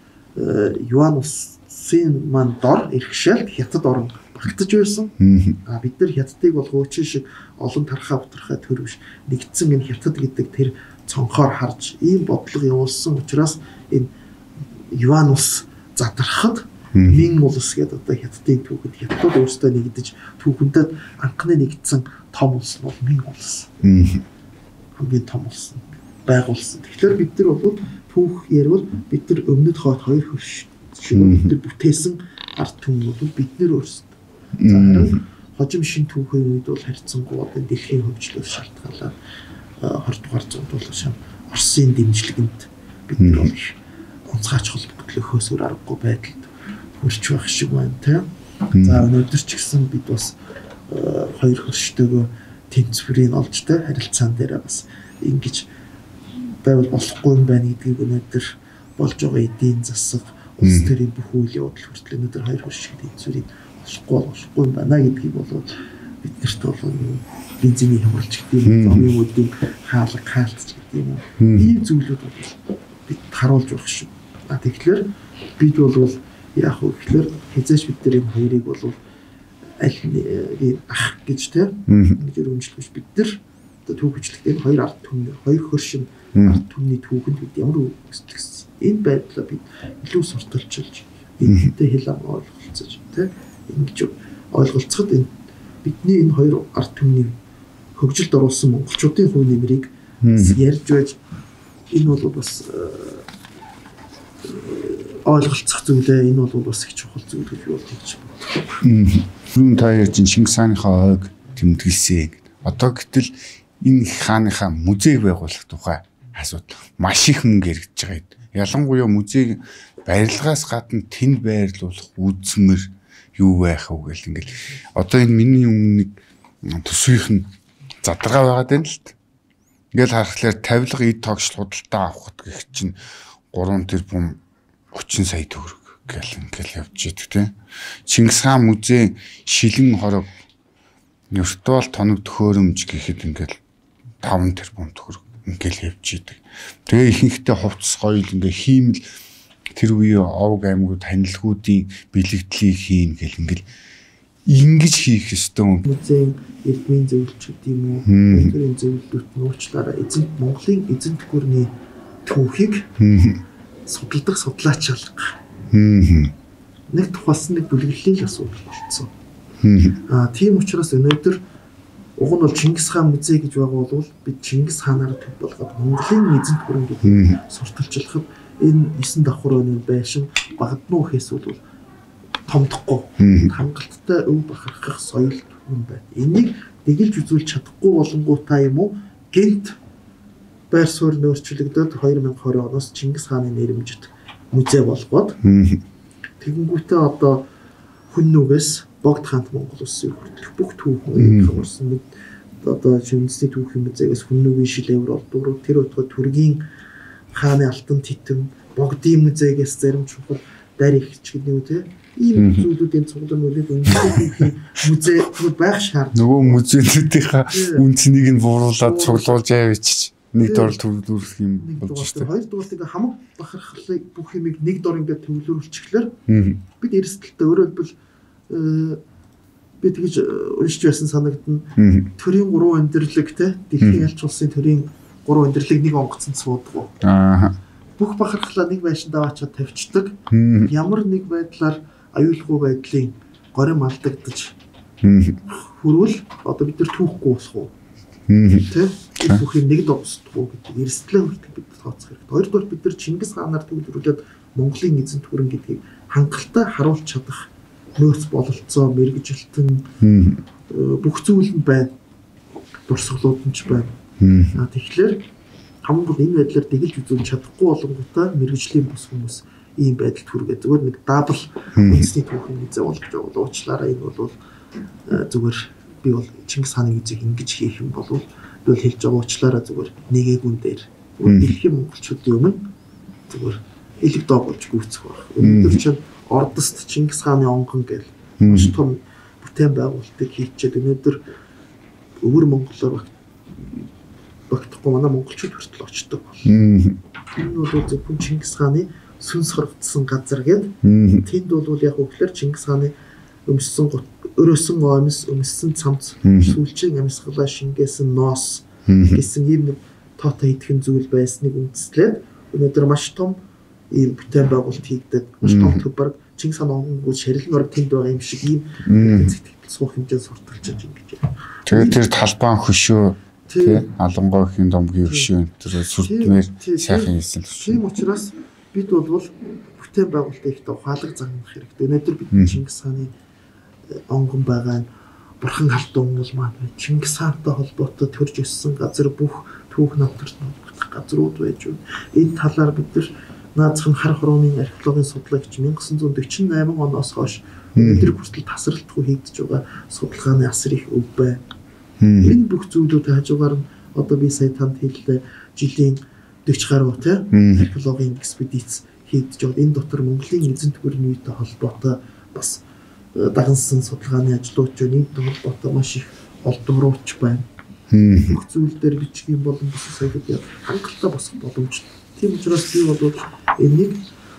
Юан улсын манд дор иргэшээлт хятад орн багтаж байсан. Бид нар хятадыг бол хуучин шиг олон тархаа бутархаа төр биш нэгдсэн энэ хятад гэдэг тэр цонхоор харж ийм бодлого явуулсан учраас энэ Юан улс задрахад Мин улс гэдэг одоо хятадын түүхэд хятадууд өөрсдөө нэгдэж түүхэндээ анхны нэгдсэн том улс нь бол Мин улс. Хамгийн том улс байгуулсан. Тэгэхээр бид нар бол түүх ярил бид нар өмнөд хойд хоёр хөрш шиг бид нар бүтээсэн ард түмэн бол бид нар өөрсдөө. За харин хожим шин түүхийн үед бол харьцангуй одоо дэлхийн хөгжлөөс шалтгаалаад 20 дугаар зуунд бол Оросын дэмжлэгэнд бид нар бол их онцгойч холбогдлохоос өөр аргагүй байдалд хүрч байх шиг байна тийм. За өнөөдөр ч гэсэн бид бас хоёр хөрштөөгөө тэнцвэрийг олж тэ харилцаан дээр бас ингэж байвал болохгүй юм байна гэдгийг өнөөдөр болж байгаа эдийн засаг улс төрийн бүх үйл явдал хүртэл өнөөдөр хоёр хөршиг тэнцвэрийг болохгүй юм байна гэдгийг бол биднэрт бол бензиний хямралч гэдэг юм, зовын үдийн хаалга хаалтч гэдэг юм. Ийм зүйлүүд бол бид харуулж байх шүү. Тэгэхээр бид бол яг хөө гэхэлэр хязгаарч бид нар энэ хоёрыг бол аль нэг ах гэж тийм ингэж өргөмжлөхөж бид нар одоо түүхчлэгтэй хоёр ард түмний хоёр хөршин ард түмний түүхэнд бид ямар өсөлтсөн энэ байдлаа бид илүү сурталчилж энэтэй хэл ам ойлголцож тийм ингэж ойлголцоход энэ бидний энэ хоёр ард түмний хөгжилд оруулсан монголчуудын хувь нэмрийг ярьж байж энэ бол бас ойлголцох зүйлээ энэ бол бас их чухал зүйл гэж бодож байна. Түрүүн та ярьж Чингис хааныхаа ойг тэмдэглэсэн. Одоо гэтэл энэ хааныхаа музейг байгуулах тухай асуудал маш их мөнгө хэрэгжиж байгаа. Ялангуяа музейг барилгаас гадна тэнд байрлуулах үзмэр юу байх вэ гэл ингээл одоо энэ миний өмнө төсвийнх нь задрагаа байгаад байна л т. Ингээл харахаар тавилга эд тогш худалдаа авахд гэх чинь 3 тэрбум 30 сая төгрөг. ингээл явж идэг те. Чингис хаан музей шилэн хорог виртуал тоног төхөөрөмж гэхэд ингээл 5 тэрбум төгрөг ингээл явж идэг. Тэгээ ихэнхдээ хувцас гоёл ингээ хиймэл тэр үеийн овг аймагуд танилгуудын бэлэгдлийг хийн гэл ингээл ингэж хийх ёстой. Музейн эрдмийн зөвлөлчд юм уу? Тэр зөвлөлтүүд нь уучлаарай. Монголын эзэнт гүрний түүхийг судалдаг судлаач алга. Нэг тухайлсан нэг бүлэглэлийн асуудал болцсон. Тийм учраас өнөөдөр уг нь бол Чингис хаан музей гэж байгаа бол бид Чингис хаанаар төв болгоод Монголын эзэнт гүрэн гэдэг сурталчилахад энэ 9 давхар өнөө байшин багаднуу хийсүүд бол томдохгүй хангалттай өв бахархах соёл юм байна. Энийг дэглэж үзүүлж чадахгүй болонгуудаа юм уу гэнт байр суурь нөөцчлөгдөөд 2020 оноос Чингис хааны нэрмжит музей болгоод тэгэнгүүтээ одоо хүн нүгээс Богд хаант Монгол улсын хүртэлх бүх түүхэн хамарсан одоо Шинжлэхүйн түүхийн музейгээс хүн нүгийн шилээвэр олдвор тэр утгаар төргийн хааны алтан титэм Богдын музейгээс зарим чухал дарь их чигний үү ийм зүйлүүдийн цуглан үлээд үнэхээр музей байх шаардлага. Нөгөө музейнүүдийнхаа үнцнийг нь бууруулад цуглуулж явж нэг дор төвлөрөх юм болж байна. Хоёрдугаар ингээ хамаг бахархлыг бүх юмыг нэг дор ингээ төвлөрүүлчихлээр бид эрсдэлтэй өөрөөр хэлбэл би тэгж уншиж байсан санагдана. Төрийн 3 өндөрлөг те дэлхийн ялч улсын төрийн 3 өндөрлөг нэг онгоцонд суудаг. Бүх бахархлаа нэг байшинд аваачаад тавьчихдаг. Ямар нэг байдлаар аюулгүй байдлын горим алдагдаж хөрвөл одоо бид нар түүхгүй болох уу? Тэ? Бүх юм нэг догсдох уу гэдэг эрсдлээ хүртэл бид тооцох хэрэгтэй. Хоёрдугаар бид нар Чингис хаанаар төвлөрүүлээд Монголын эзэнт гүрэн гэдгийг хангалттай харуулж чадах нөөц бололцоо, мэрэгжилтэн бүх зүйл нь байна. Дурсгалууд нь ч байна. Тэгэхээр хамгийн гол энэ байдлаар дэглэж үзүүлж чадахгүй болонгуудаа мэрэгжлийн бус хүмүүс ийм байдалд хүргээ зүгээр нэг дабл үндэсний түүхийн музей болгож байгаа. Уучлаарай энэ бол зүгээр би бол Чингис хааны музейг ингэж хийх юм бол би хэлж байгаа уучлаарай зүгээр нэгээгүн дээр дэлхийн монголчуудын өмнө зүгээр элэг доо болж гүйцэх байх. Өнөөдөр чинь Ордост Чингис хааны онгон гэл маш том бүтээн байгуулалтыг хийчихэд өнөөдөр өвөр монголоор багтахгүй манай монголчууд хүртэл очдог бол. Энэ бол зөвхөн Чингис хааны сүнс хорогдсон газар гээд тэнд бол яг үгээр Чингис хааны өрөөсөн гоомс өмссөн цамц сүүлчийн амьсгалаа шингээсэн ноос гэсэн ийм нэг тоотой идэхэн зүйл байсныг үндэслээд өнөөдөр маш том ийм бүтээн байгуулалт хийгдээд маш том төв Чингис хааны онгон шарилн орог тэнд байгаа юм шиг ийм сэтгэл суух хэмжээнд сурталчилж ингэж байна. Тэгээд тэр талбайн хөшөө тий алангой ихийн домгийн хөшөө тэр сүрдмээр сайхан хийсэн. Тийм учраас бид бол бүтээн байгуулалтыг ихтэй ухаалаг загнах хэрэгтэй. Өнөөдөр бид Чингис хааны онгон байгаа нь бурхан халдун бол маань Чингис хаантай холбоотой төрж өссөн газар бүх түүх намтарт газрууд байж байна. Энэ талаар бид наацхан хар хорооны археологийн судалгаач 1948 оноос хойш өнөөдөр хүртэл тасралтгүй хийгдэж байгаа судалгааны асар их өв бай. Энэ бүх зүйлүүд хажуугаар нь одоо би сая танд хэллээ жилийн 40 гаруй тий археологийн экспедиц хийгдэж байгаа. Энэ дотор Монголын эзэнт гүрний үетэй холбоотой бас дагансан судалгааны ажлууд энэ холбоотой маш их олдврууч байна. Бүх зүйл дээр бичих юм болон бас сая гэдэг хангалттай босох боломжтой. Тийм учраас би бол энийг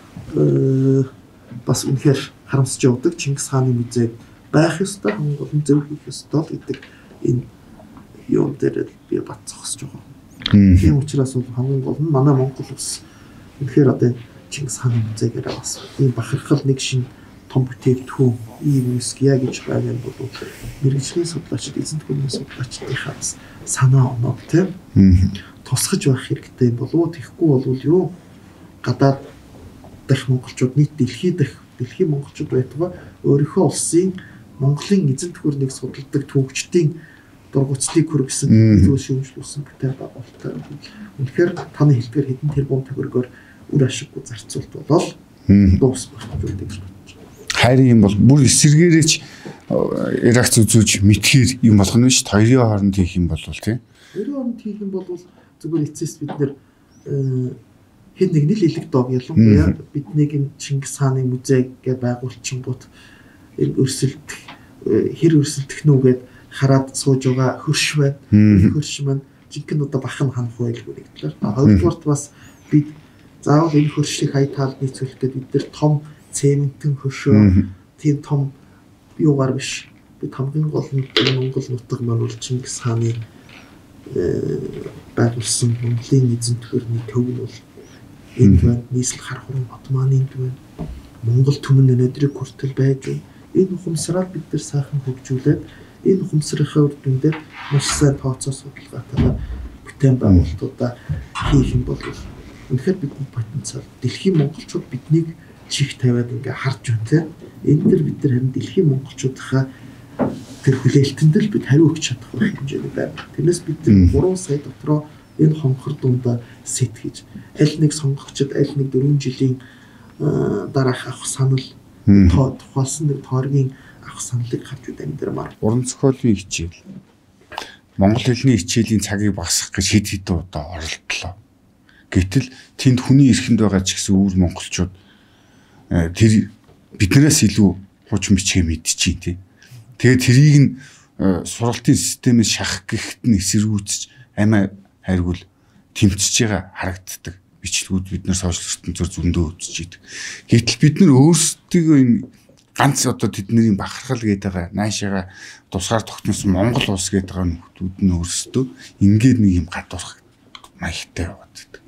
бас үнэхээр харамсаж явдаг Чингис хааны музей байх ёстой, хамгийн зөв хийх ёстой гэдэг энэ юм дээр би бат зогсож байгаа. Тийм учраас бол хамгийн гол нь манай Монгол улс үнэхээр одоо Чингис хааны музейгээр бас ийм бахархал нэг шин том бүтээгдэхүүн ийм үсгийа гэж байгаа юм бол мэрэгжлийн судлаачид эзэнт гүрний судлаачдынхаа санаа оноо тийм тусгаж байх хэрэгтэй юм болов уу тэгэхгүй бол юу гадаад дэх монголчууд нийт дэлхийн монголчууд байтугай өөрийнхөө улсын Монголын эзэнт гүрнийг судалдаг түүхчдийн дургуцлыг хүргэсэн зүйл шүүмжлүүлсэн бүтээн байгуулалтаар үнэхээр таны хэлдгээр хэдэн тэрбум төгрөгөөр үр ашиггүй зарцуулт болол дуус болчихвол гэж бодож байна. Хайрын юм бол бүр эсэргээрээч реакц үзүүлж мэдхээр юм болох нь шүү дээ. Хоёрын хооронд хийх юм бол тийм. Хоёрын хооронд хийх юм бол зүгээр эцэст бид нэр хэд нэг л илэг дог ялангуяа биднийг энэ Чингис хааны музей гэж байгуулчихгоот энэ өрсөлдөх хэр өрсөлдөх нү гэд хараад сууж байгаа хөрш байна. Хөрш маань жинхэнэ одоо бахан ханах байлгүй нэг талаар. Хоёрдугаарт бас бид заавал энэ хөршийг хай таалд нийцүүлэх гэдэг бид нар том цементэн хөшөө тийм том юугаар биш. Бид хамгийн гол нь Монгол нутаг маань бол Чингис хааны байгуулсан Монголын эзэн төхөрний төв нь бол энд байна. Нийслэл хар хуран бот маань энд байна. Монгол түмэн өнөөдрийг хүртэл байж байна. Энэ ухамсараа бид нар сайхан хөгжүүлээд энэ ухамсарынхаа үр дүн дээр маш сайн тооцоо судалгаатайгаар бүтээн байгуулалтуудаа хийх юм бол үнэхээр бидний потенциал дэлхийн монголчууд биднийг чих тавиад ингээ харж байна тийм. Энэ дэр бид нар харин дэлхийн монголчуудынхаа тэр хүлээлтэнд л бид хариу өгч чадах байх хэмжээний байна. Тэрнээс бид 3 сая дотроо энэ хонхор дундаа сэтгэж аль нэг сонгогчд аль нэг 4 жилийн дараах авах санал тухайлсан нэг тооргийн авах саналыг гарч үд амьдрмаар. Уран зохиолын хичээл Монгол хэлний хичээлийн цагийг багасгах гэж хэд хэдэн удаа оролдлоо. Гэтэл тэнд хүний эрхэнд байгаа ч гэсэн өвөр монголчууд тэр биднээс илүү хуучин бичгээ мэдчихээн тий. Тэгээд тэрийг нь сургалтын системээс шахах гэхэд нь эсэргүүцэж амиа хайргуул тэмцэж байгаа харагддаг. Бичлэгүүд бид нар сошиал ертөнцөөр зөндөө үзэж идэг. Гэтэл бид нар өөрсдөө энэ ганц одоо тэдний бахархал гэдэг байгаа наашаага тусгаар тогтносон Монгол улс гэдэг байгаа нөхдүүд нь өөрсдөө ингээд нэг юм гадуурх маягтай яваад байдаг.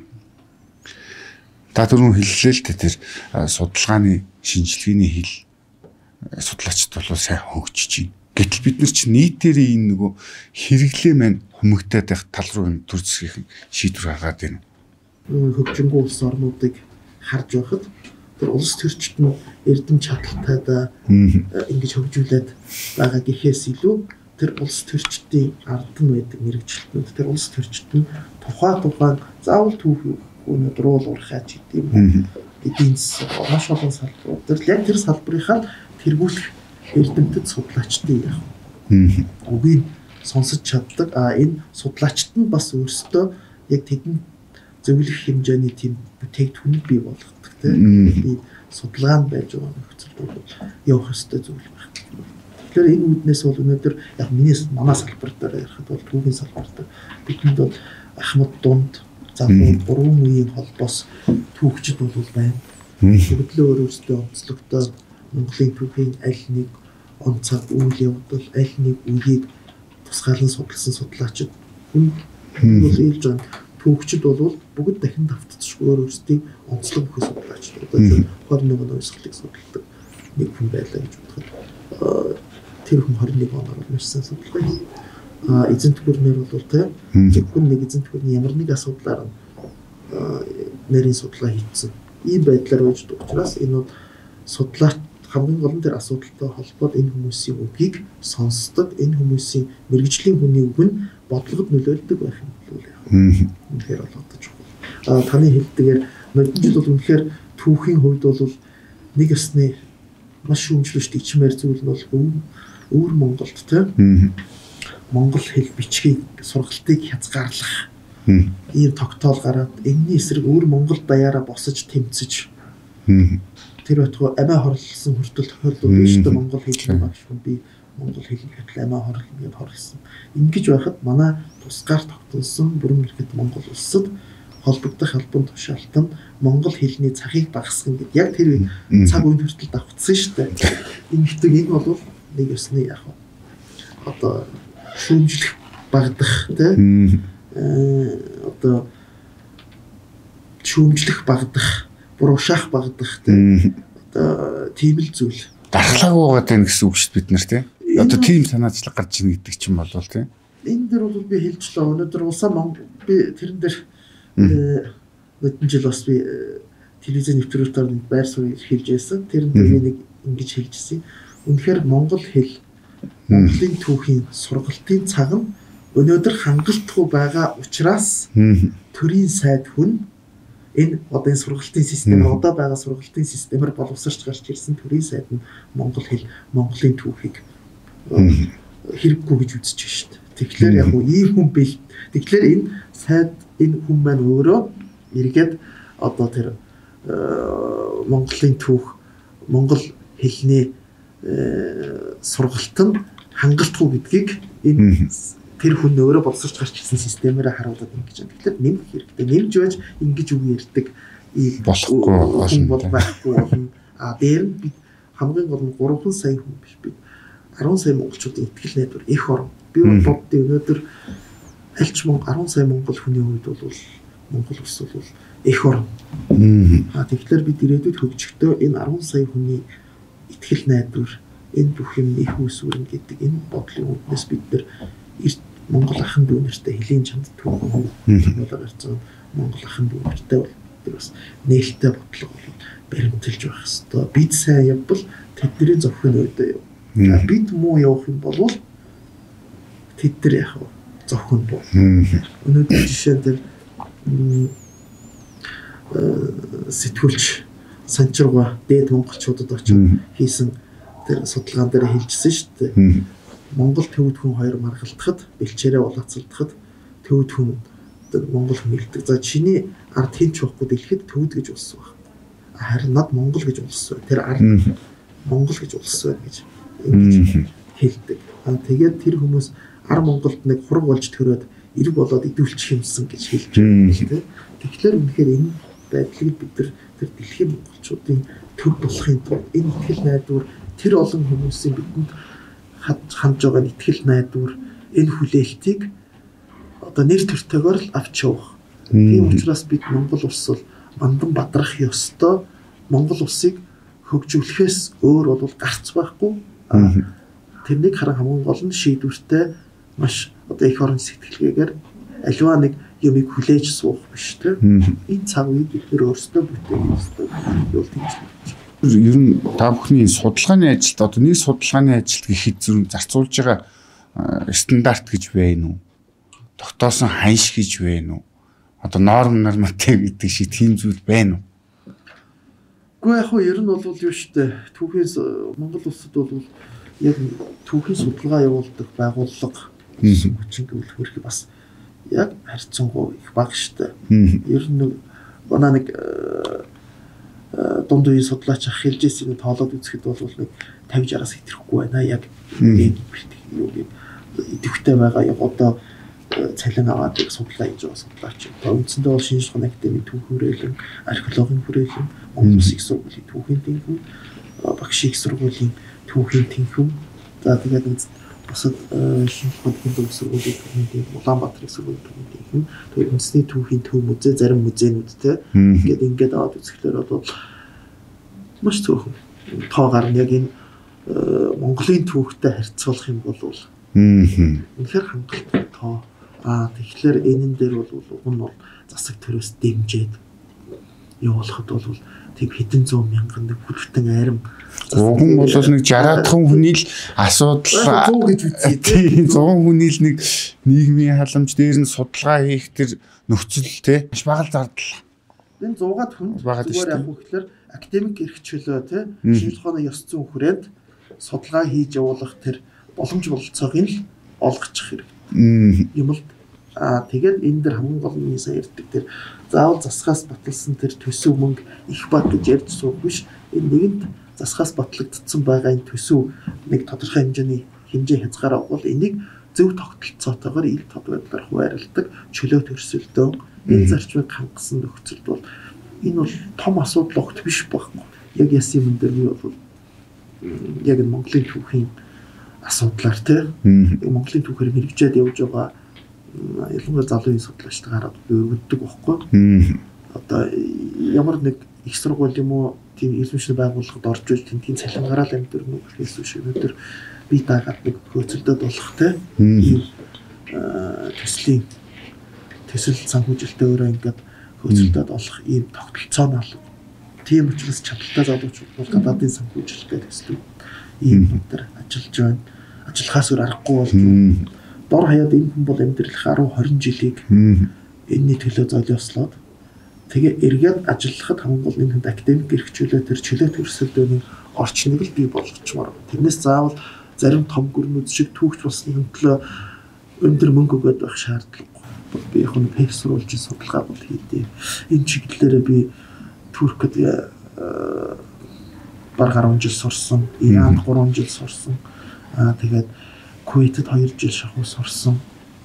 Та түрүүн хэллээ л тэр судалгааны шинжилгээний хэл судлаачд бол сайн хөгжиж байна. Гэтэл бид нар чи нийтээр энэ нөгөө хэрэглээ маань хүмэгтээд байх тал руу энэ төр зэсгийн шийдвэр гаргаад байна. Хөгжингүү улс орнуудыг харж байхад тэр улс төрчид нь эрдэм чадалтайдаа ингэж хөгжүүлээд байгаа гэхээс илүү тэр улс төрчдийн ард нь байдаг мэрэгчлэтнүүд тэр улс төрчид нь тухайн заавал түүхүүнүүд руу урахаач гэдэг юм. Эдийн засаг маш олон салбарууд тэр яг тэр салбарынхаа тэргүүлэх эрдэмтэд судлаачдын яг үгийг сонсож чаддаг. Энэ судлаачд нь бас өөрсдөө яг тэдэнд зөвлөх хэмжээний тийм бүтээгдэхүүн бий болгодог тийм судалгаанд байж байгаа нөхцөл бол явах ёстой зүйл байна. Тэгэхээр энэ үүднээс бол өнөөдөр яг манай салбар дээр ярихад бол түүхийн салбар дээр бидэнд бол Ахмад дунд залуу 3 үеийн холбоос түүхчид бол байна. Хөдлөө өөрөөсөө онцлогдоод Монголын түүхийн аль нэг онцгой үйл явдал аль нэг үеийг тусгаалan судалсан судлаачид хүн бол ээлж байгаа түүхчид бол бүгд дахин давтцгүй өөрсдийн онцлог бүхий судлаачид одоо 21 оны өсгөлийг судалдаг нэг хүн байлаа гэж бодоход тэр хүн 21 оноор маш сайн судалгаа хийсэн. Эзэн төхөрнөр бол тийм хүн нэг эзэн төхөрний ямар нэг асуудлаар нэрийн судалгаа хийсэн. Ийм байдлаар үүсдэг учраас энэ судлаач хамгийн гол нь тэр асуудалтай холбоод энэ хүмүүсийн үгийг сонсдог, энэ хүмүүсийн мэрэгжлийн хүний үг нь бодлогод нөлөөлдөг байх юм бол үнэхээр болоод байна. Таны хэлдгээр нодон жил бол үнэхээр түүхийн хувьд бол нэг ёсны маш шүүмжлүүлж ичмээр зүйл нь бол өвөр Монголд тийм Монгол хэл бичгийг сургалтыг хязгаарлах ийм тогтоол гараад энэний эсрэг өвөр Монгол даяараа босож тэмцэж тэр байтугай амиа хорлсон хүртэл тохиолдол биш дээ Монгол хэлний багш хүн би Монгол хэлний хэвлэл амиа хорлно гэж хорлсон. Ингэж байхад манай тусгаар тогтолсон бүрэн эрхэт Монгол улсад холбогдох албан тушаалтан Монгол хэлний цагийг багасгах гэдэг яг тэр цаг үе хүртэл давхцсан шүү дээ. Ингэхдээ энэ бол нэг ёсны яг одоо шүүмжлэх багдах тийм одоо шүүмжлэх багдах буруушаах багдах тийм л зүйл. Дархлаагүй байгаа гэсэн үг шүү дээ бид нар тийм. Одоо тийм санаачлаг гарч ийн гэдэг ч юм бол тийм. Энэ дээр бол би хэлжлээ. Өнөөдөр улсаа Монгол би тэрэн дээр өдөн жил бас би телевизэн нэвтрүүлгээр байр суурь хэлж байсан. Тэрэн дээр би нэг ингэж хэлжсэн. Үнэхээр монгол хэл Монголын түүхийн сургалтын цаг нь өнөөдөр хангалтгүй байгаа учраас төрийн сайд хүн энэ одоо энэ сургалтын систем одоо байгаа сургалтын системээр боловсрч гарч ирсэн төрийн сайд нь монгол хэл Монголын түүхийг хэрэггүй гэж үзэж байна шүү дээ. Тэгэхээр яг уу ийм хүн бэл тэгэхээр энэ сайд энэ хүн маань өөрөө эргээд одоо тэр Монголын түүх Монгол хэлний сургалт нь хангалтгүй гэдгийг энэ тэр хүн өөрөө боловсрч гарч ирсэн системээр харуулдаг юм гэж байна. Тэгэхээр нэмэх хэрэгтэй. Нэмж байж ингэж үг ярьдаг болохгүй болно. Дээр нь бид хамгийн гол нь 3 сая хүн биш бид 10 сая монголчуудын итгэл найдвар их орон. Би боддгийн өнөөдөр альч 10 сая монгол хүний хувьд бол Монгол улс бол их орон. Тэгэхээр бид ирээдүйд хөгжихдөө энэ 10 сая хүний итгэл найдвар энэ бүх юм их үүсвэрнэ гэдэг энэ бодлын үднэс бид нар Монгол ахын дүү нартай хэлийн чанд түүх болоо гарсан Монгол ахын дүү нартай бол тэр бас нээлттэй бодлого бол баримталж байх хэвээр. Бид сайн явбал тэдний зөвхөн өдөө яв. Бид муу явах юм бол тэдний яг зөвхөн боо. Өнөөдөр жишээ дээр сэтгүүлч санчиргаа дээд монголчуудад очиж хийсэн тэр судалгаан дээр хэлжсэн шүү дээ. Монгол төвд хүн хоёр маргалтахад бэлчээрээ улаацалдахад төвд хүн Монгол хүн хэлдэг. За чиний ард хинч байхгүй дэлхийд төвд гэж улс баг. Харин над Монгол гэж улс байна. Тэр ард Монгол гэж улс байна гэж ингэж хэлдэг. Тэгээд тэр хүмүүс ар Монголд нэг хураг болж төрөөд эрг болоод идэвхжих юмсан гэж хэлж байгаа юм тийм. Тэгэхээр үнэхээр энэ байдлыг бид тэр дэлхийн монголчуудын төв болохын тулд энэ итгэл найдвар тэр олон хүмүүсийн бидэнд хандж байгаа итгэл найдвар энэ хүлээлтийг одоо нэр төртөөгөр л авч явах. Тийм учраас бид Монгол улс бол мандан бадрах ёстой. Монгол улсыг хөгжүүлэхээс өөр бол гарц байхгүй. Тэрнийг харан хамгийн гол нь шийдвэртэй маш одоо их орон сэтгэлгээгээр аливаа нэг юмыг хүлээж суух биш тийм. Энэ цаг үед бид нөр өөрсдөө бүтээх ёстой. Юу л тийч. Ер нь та бүхний судалгааны ажилд одоо нэг судалгааны ажилд гэхэд зүрх зарцуулж байгаа стандарт гэж байна уу? Тогтоосон ханш гэж байна уу? Одоо норм норматив гэдэг шиг тийм зүйл байна уу? Гэхдээ яг ер нь бол юу штэ түүхээс Монгол улсад бол яг түүхийн судалгаа явуулдаг байгууллага хүчингээр хөрөх бас яг харьцангуй их бага штэ. Ер нь манай нэг дунд үеийн судлаач ах хэлжсэн нь тоолоод үзэхэд бол нэг 50-60-аас хэтрэхгүй байна. Яг идэвхтэй байгаа яг одоо цалин аваад судалгаа хийж байгаа судлаач. Үндсэндээ бол шинжлэх ухааны академийн түүх хүрээлэн, археологийн хүрээлэн, Монгол Улсын их сургуулийн түүхийн тэнхим, Багшийн их сургуулийн түүхийн тэнхим. За тэгээд бусад шинжлэх ухааны их сургуулийн түүхийн тэнхим, Улаанбаатарын их сургуулийн түүхийн тэнхим, тэгээд үндэсний түүхийн төв музей, зарим музейнүүдтэй ингээд аваад үзэхлээр бол маш цөөхөн тоогоор нь яг энэ Монголын түүхтэй харьцуулах юм бол үнэхээр хангалттай тоо. Тэгэхээр энэн дээр бол уг нь бол засаг төрөөс дэмжиж явуулахад бол тэг хэдэн зуун мянган нэг хүлтэн айрам уг нь бол нэг 60-аад хүний л асуудал 100 гэж үзье. Тийм 100 хүний л нэг нийгмийн халамж дээр нь судалгаа хийх тэр нөхцөл те маш бага л зардал. Энэ 100-аад хүн зүгээр яг үгээр академик эрх чөлөө те шинжлэх ухааны ёс зүйн хүрээнд судалгаа хийж явуулах тэр боломж бололцоог нь л олгочих хэрэг. Юм л тэгээд энэ дэр хамгийн гол нь сайн ярьдаг тэр заавал засгаас баталсан тэр төсөв мөнгө их баг гэж ярьж суух биш. Энэ нэгэнд засгаас батлагдсан байгаа энэ төсөв нэг тодорхой хэмжээ хязгаараа бол энийг зөв тогтолцоотойгоор ил тод байдлаар хуваарлдаг чөлөө төрсөлдөө энэ зарчмыг хангасан нөхцөлд бол энэ бол том асуудал огт биш байхгүй. Яг ясын юм дээр би бол яг Монголын түүхийн асуудлаар тийм Монголын түүхээр мэрэгжээд явж байгаа ялангуяа залуугийн судлаачтай гараад өргөддөг байхгүй. Одоо ямар нэг их сургууль юм уу тийм эрдэмтний байгууллагад орж иж тентийн цалин гараал амьдрын үгээс биш өнөөдөр би дагаад нэг хөөцөлдөд болох тийм төсөл санхүүжилтээ өөрөө ингээд хөөцөлдөд олох ийм тогтолцоо нь аль. Тийм учраас чадaltaй залуучууд бол гадаадын санхүүжилтээ төслөө ийм өндөр ажиллаж байна. Ажиллахаас өөр аргагүй бол дор хаяад энэ хүн бол амьдралах 10-20 жилийг энэний төлөө золиослоод тэгээ эргээд ажиллахад хамгийн гол энэ хүнд академик эрх чөлөө төр чөлөө төрсөлдөөний орчныг л бий болгочмоор. Тэрнээс заавал зарим том гүрнүүд шиг түүхч болсны хөндлөө өндөр мөнгө өгöd байх шаардлагагүй. би яг нь пейс сурвалж судалгаа бол хийдэг. Энэ чиглэлээр би Туркид бараг 10 жил сурсан, Иранд 3 жил сурсан. Тэгээд Кувейтэд 2 жил шахуу сурсан.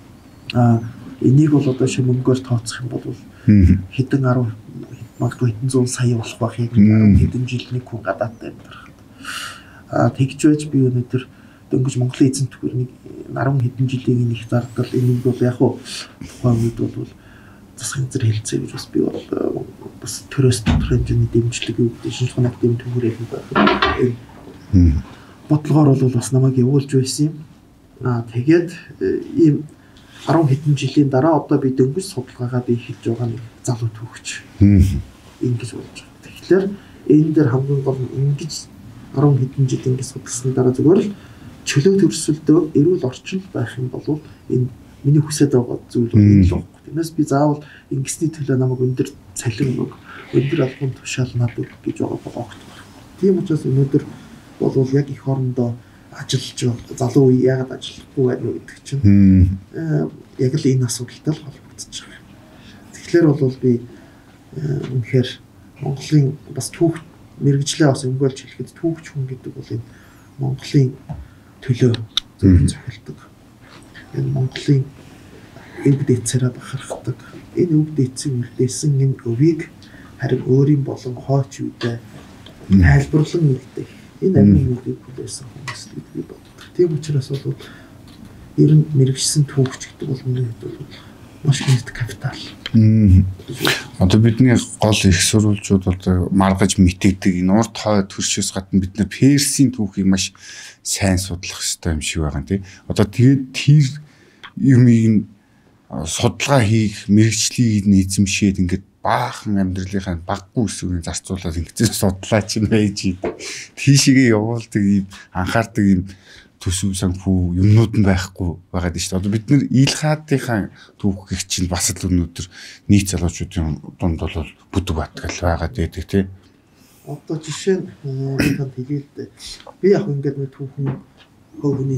Энийг бол одоо шиг мөнгөөр тооцох юм бол хэдэн 10 магадгүй хэдэн 100 сая болох байх юм. Хэдэн жил нэг хүн гадаадтай амьдрах. Тэгж байж би өнөөдөр дөнгөж Монголын эзэн түвэрний 10 хэдэн жилийн нэг зардал энийг бол яг хуу тухайн үед бол засгийн зэрэг хэлцээ гэж бас би бол бас төрөөс тодорхой хэмжээний дэмжлэг өгдөг шинжлэх ухааны академийн төвөөрэй байх. Бодлогоор бол бас намайг явуулж байсан юм. Тэгээд ийм 10 хэдэн жилийн дараа одоо би дөнгөж судалгаагаа би хийж байгаа нэг залуу түүхч. Ингэж болж байгаа. Тэгэхээр энэ дээр хамгийн гол нь ингэж 10 хэдэн жил ингэж судалсны дараа зүгээр л чөлөө төрсөлдөө эрүүл орчин байх юм бол энэ миний хүсэж байгаа зүйл энэ л байна. Тиймээс би заавал ингэсний төлөө намайг өндөр цалин өг, өндөр албан тушаал над өг гэж байгаа бол огт байна. Тийм учраас өнөөдөр бол яг их орондоо ажиллаж залуу үе яагаад ажиллахгүй байна гэдэг чинь яг л энэ асуудалтай л холбогдож байгаа. Тэгэхээр бол би үнэхээр Монголын бас түүх мэрэгжлээ бас өмгөөлж хэлэхэд түүхч хүн гэдэг бол энэ Монголын төлөө зөвлөдөг. Энэ Монголын өв дээдсээрээ бахархдаг. Энэ өв дээдсийн үлдээсэн энэ өвийг харин өөрийн болон хойч үедээ тайлбарлан нэгдэх. Энэ амин өвийг хүлээсэн хүмүүс гэж би боддог. Тийм учраас бол ер нь мэрэгчсэн түүхч гэдэг бол миний хувьд бол маш их капитал. Одоо бидний гол их сурвалжууд одоо маргаж мэтэгдэг энэ урт хойд төршөөс гадна бид нэр Персийн түүхийг маш сайн судлах хэрэгтэй юм шиг байгаа тийм. Одоо тэгээд тэр юмыг судалгаа хийх мэрэгчлийг эзэмшээд ингээд баахан амьдралынхаа баггүй үсвэрийг зарцуулаад ингээд судлаач юм байж. Тийшээгээ явуулдаг юм анхаардаг юм төсөв санхүү юмнууд нь байхгүй байгаад шүү дээ. Одоо бид нэр Илхаадынхаа түүхийг чинь бас л өнөөдөр нийт залуучуудын дунд бол бүдэг батгал байгаад байдаг тийм. Одоо жишээ нь танд хэлээ л дээ. Би яг ингээд нэг түүхэн хөвгний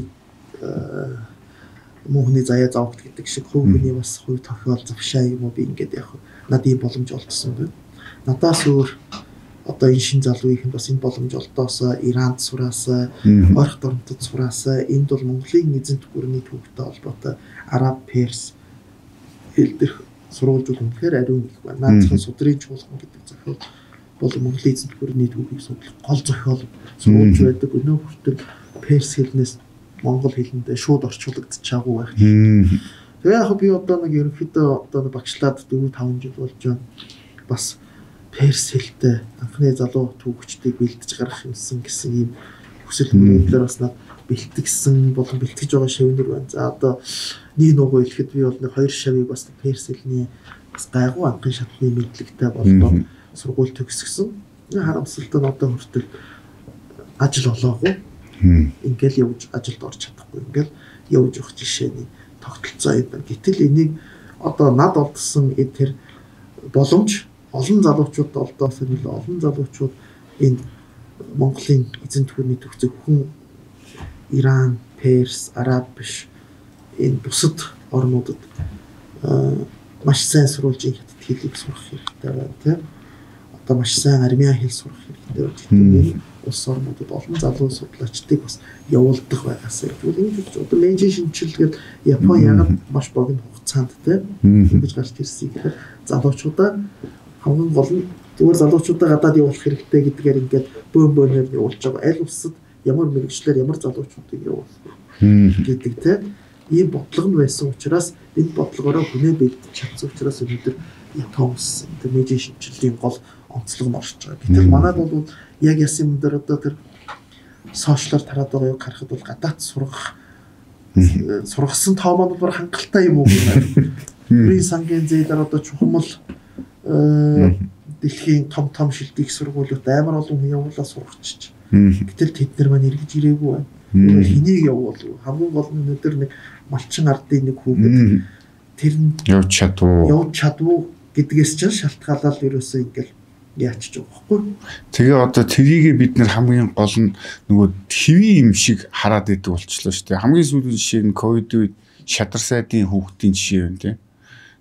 мөнхний заяа зовгт гэдэг шиг хөвгний бас хувь тохиол завшаа юм уу би ингээд яг надад ийм боломж олдсон байна. Надаас өөр одоо энэ шин залуугийн бас энэ боломж олдоосоо Иранд сураасаа, Орох дорнотод сураасаа энд бол Монголын эзэн түвэрний түүхтэй холбоотой араб, перс хэл дэх сурвалжууд үнэхээр ариун их байна. Наадхан судрын чуулган гэдэг зохиол бол Монголын эзэн түвэрний түүхийг судлах гол зохиол сурвалж байдаг. Өнөө хүртэл перс хэлнээс монгол хэлэндээ шууд орчуулагдчихаагүй байх. Тэгээ яг би одоо нэг ерөнхийдөө одоо багшлаад 4-5 жил болж байна. Бас перс хэлтэй анхны залуу түүхчдийг бэлдэж гаргах юмсан гэсэн ийм хүсэл мөрөөдлөөр бас над бэлтгэсэн болон бэлтгэж байгаа шавнар байна. За одоо нэг нугуу хэлэхэд би бол нэг 2 шавыг бас перс хэлний бас гайгүй анхны шатны мэдлэгтэй болдоо сургууль төгсгсөн. Харамсалтай нь одоо хүртэл ажил олоогүй. Ингээл явж ажилд орж чадахгүй. Ингээл явж явах жишээний тогтолцоо юм байна. Гэтэл энийг одоо над олдсон тэр боломж олон залуучууд олдоос илүү олон залуучууд энэ Монголын эзэн түвэрний төгс зөвхөн Иран, Перс, Араб биш энэ бусад орнуудад маш сайн сурвалжийн хятад хэлийг сурах хэрэгтэй байна тийм. Одоо маш сайн армян хэл сурах хэрэгтэй байна. Улс орнуудад олон залуу судлаачдыг бас явуулдаг байгаасаа гэвэл ингэж одоо менежмент шинжилгээд Япон ягаад маш богино хугацаанд ингэж гарч ирсэн гэхээр залуучуудаа хамгийн гол нь зүгээр залуучуудаа гадаад явуулах хэрэгтэй гэдгээр ингээд бөөнөр явуулж байгаа. Аль улсад ямар мэрэгчлэр ямар залуучуудыг явуулах гэдэг тийм ийм бодлого нь байсан учраас энэ бодлогоороо хүнээ бэлдэж чадсан учраас өнөөдөр Японоос менежмент шинжилгээний гол онцлог нь орж байгаа. Гэтэл манайд бол яг ясын юм дээр одоо тэр сошиалар тараад байгаа юу харахад бол гадаад сургасан тоо маань бол хангалттай юм уу гэх юм. Би сангийн зээлээр одоо чухамл дэлхийн том шилдэг сургуулиуд амар олон хүн явуулаад сурагчиж. Гэтэл тэд нар маань эргэж ирээгүй байна. Хэнийг явуул хамгийн гол нь өнөөдөр нэг малчин ардын нэг хүүхэд тэр нь явж чадвуу гэдгээс ч шалтгаалаад ерөөсөө ингээл яачиж байгаа байхгүй. Тэгээ одоо тэрийг бид нэр хамгийн гол нь нөгөө хэвийн юм шиг хараад идэг болчихлоо шүү дээ. Хамгийн сүүлийн жишээ нь ковид үед шадар сайдын хүүхдийн жишээ байна тийм.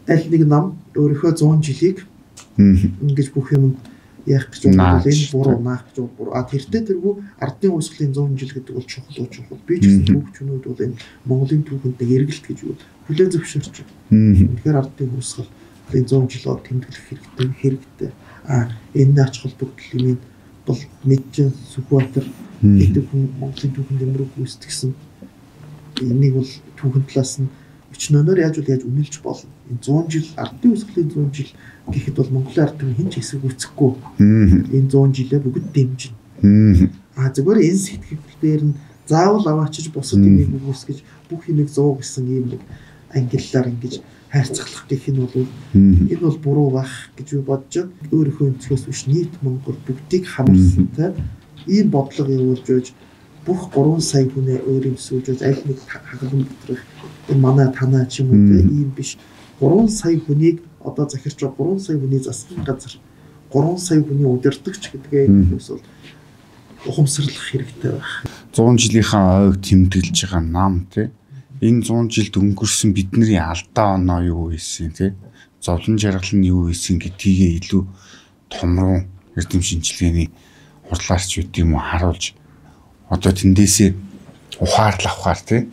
аль нэг нам өөрийнхөө 100 жилийг ингэж бүх юмд яах гэж бодвол энэ буруу наах гэж буруу. Тэртээ тэргүй ардын үүсгэлийн 100 жил гэдэг бол чухал. Би ч гэсэн бүх хүмүүд бол энэ Монголын түүхэнд нэг эргэлт гэж юу хүлээн зөвшөөрч байна. Тэгэхээр ардын үүсгэлийн 100 жилөөр тэмдэглэх хэрэгтэй. Энэ ач холбогдол юм бол Мэджин Сүхбаатар гэдэг хүн Монголын түүхэнд нэмрэг гүйцэтгсэн. Энийг бол түүхэн талаас нь өчнөөнөр яаж үнэлж болно. Энэ 100 жил ардын үүсгэлийн 100 жил гэхэд бол Монголын ард түмэн хинч хэсэг үүсэхгүй. Энэ 100 жилээ бүгд дэмжинэ. Зүгээр энэ сэтгэл дээр нь заавал аваачиж бусад юмыг үүсгэж бүх юмыг 100 гэсэн ийм нэг ангиллаар ингэж хайрцаглах гэх нь бол энэ бол буруу байх гэж би бодож байна. Өөрийнхөө өнцгөөс биш нийт Монгол бүгдийг хамарсантай ийм бодлого явуулж байж бүх 3 сая хүнээ өөрийн төсөөлж аль нэг хагалан доторх энэ манай танаа ч юм уу ийм биш 3 сая хүнийг одоо захирч 3 сая хүний засгийн газар 3 сая хүний удирдагч гэдгээ хүмүүс бол ухамсарлах хэрэгтэй байх. 100 жилийнхаа ойг тэмдэглэж байгаа нам тий. Энэ 100 жилд өнгөрсөн бидний алдаа оноо юу байсан тий. Зовлон жаргал нь юу байсан гэдгийг илүү томруу эрдэм шинжилгээний хурлаарч үт юм уу харуулж одоо тэндээсээ ухаарлах тий.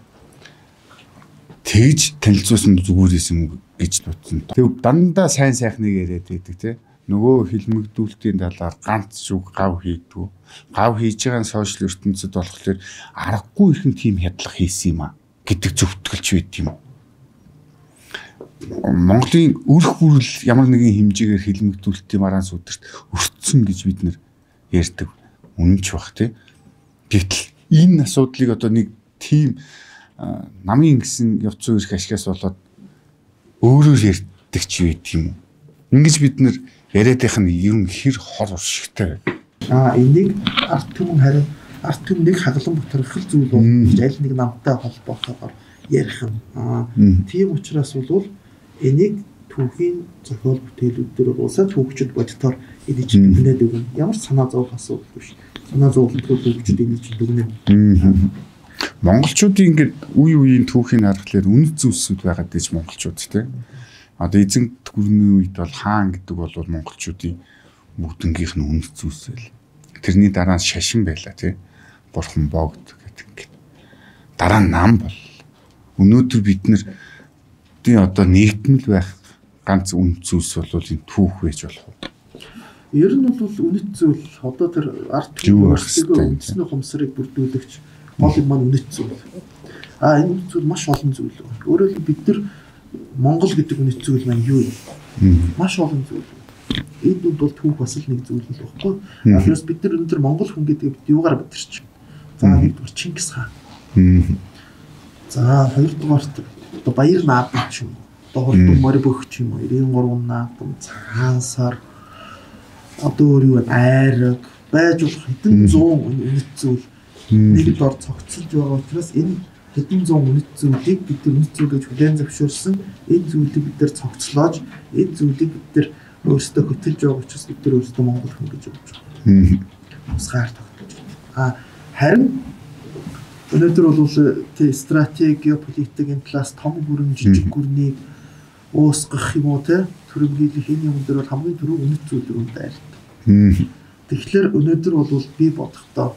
Тэгж танилцуулсан зүгээрээс юм гэж дутсан. Тэг дандаа сайн сайхныг яриад байдаг тий. Нөгөө хилмигдүүлтийн талаар ганц зүг гав хийдгүү. Гав хийж байгаа сошиал ертөнцид болохоор аргагүй ихэн тийм хядлага хийсэн юм а гэдэг зөвтгөлч байт юм. Монголын өрх бүрэл ямар нэгэн хэмжээгээр хилмигдүүлтийн мараан сүдэрт өртсөн гэж бид нэр ярьдаг. Үнэн ч бах тий. Гэтэл энэ асуудлыг одоо нэг тийм намын гэсэн явцсан ирэх ашигаас болоод өөрөөр ярьдаг ч байт юм. Ингэж бид нэр яриадах нь ер нь хэр хор уршигтай. Энийг арт түмэн харин арт түмнийг хаглан бутрах зүйл бол аль нэг намтай холбоотойгоор ярих юм. Тийм учраас бол энийг түүхийн зохиол бүтээлүүд дээр уусаа түүхчид бодитоор эдэж дүгнээд өгнө. Ямар санаа зовх асуудал биш. Санаа зовлонтой түүхчид эдэж дүгнэ. Монголчуудын ингээд үе үеийн түүхийн аргалаар үнэт зүйлсүүд байгаад гэж монголчууд тийм. Одоо эзэн гүрний үед бол хаан гэдэг бол монголчуудын бүгднгийнх нь үнэт зүйлсэл. Тэрний дараа шашин байла тийм. Бурхан богд гэдэг. Дараа нь нам бол. Өнөөдөр бид нэр одоо нэгдмэл байх ганц үнэт зүйлс бол энэ түүх байж болох уу? Ер нь бол үнэт зүйл одоо тэр арт түүхийг үндэсний хумсрыг бүрдүүлэгч гол юм маань үнэт зүйл. Энэ үнэт зүйл маш олон зүйл. Өөрөөр хэлбэл бид нар Монгол гэдэг үнэт зүйл маань юу юм? Маш олон зүйл. Энэ дунд бол түүх бас л нэг зүйл л баггүй. Тэрс бид нар өнөөдөр Монгол хүн гэдэг бид юугаар мэдэрч. За нэгдүгээр Чингис хаан. За хоёрдугаарт одоо Баяр наадам ч юм. Одоо хурдан морь бөхч юм уу? 93 наадам, Цаансар. Одоо өөр юу вэ? Айраг байж болох хэдэн зуун үнэт зүйл нэг дор цогцолж байгаа учраас энэ хэдэн зуун үнэт зүйлийг бид нар үнэт зүйл гэж хүлээн зөвшөөрсөн. Энэ зүйлийг бид нар цогцлоож, энэ зүйлийг бид нар өөрсдөө хөтөлж байгаа учраас бид нар өөрсдөө Монгол хүн гэж бодож байна. Усгаар тогтолж байна. Харин өнөөдөр бол тий стратеги, геополитикийн талаас том гүрэн жижиг гүрнийг уусгах юм уу те төрөмгийлэх энэ юм дээр бол хамгийн түрүү үнэт зүйл рүү дайрдаг. Тэгэхээр өнөөдөр бол би бодохдоо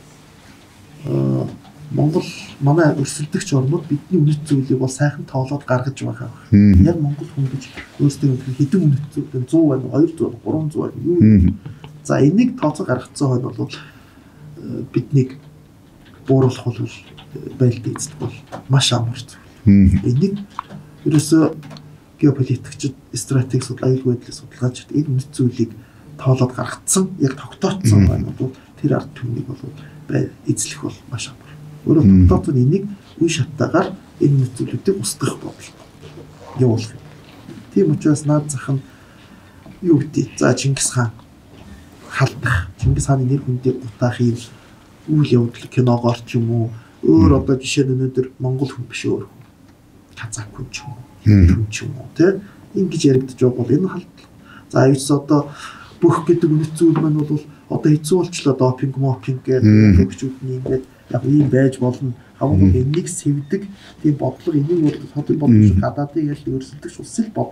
Монгол манай өрсөлдөгч орнууд бидний үнэт зүйлийг бол сайхан тоолоод гаргаж байгаа. Яг Монгол хүн гэж өөрсдөө хэдэн үнэт зүйл 100 байна, 200, 300 байна юу. За энийг тооцоо гаргацсан хойно бол биднийг бууруулах бол байлт эзлэх бол маш амар зүйл. Энийг ерөөсөө геополитикчид, стратегчид, аюулгүй байдлын судалгаачид энэ үнэт зүйлийг тоолоод гаргацсан, яг тогтооцсон байна бол тэр ард түмнийг бол эзлэх бол маш амар. Өөрөөр тогтооцсон энийг үе шаттайгаар энэ үнэт зүйлүүдийг устгах бодол явуулах юм. Тийм учраас наад зах нь юу гэдэг. За Чингис хаан халдах, Чингис хааны нэр хүндийг гутаах юм үйл явдал киногоор ч юм уу. Өөр одоо жишээ нь өнөөдөр Монгол хүн биш өөр хүн. Казак хүн ч юм уу. Хүн ч юм уу тий. Ингэж яригдж байгаа бол энэ халдлага. За ерөөс одоо бүх гэдэг үнэт зүйл маань бол одоо хэцүү болчлоо допинг гэдэг хөгжүүдний ингээд яг ийм байж болно. Хамгийн энийг сэвдэг тийм бодлого энийг бол бодлого гадаадын ялд өрсөлдөгч улсын бодлого.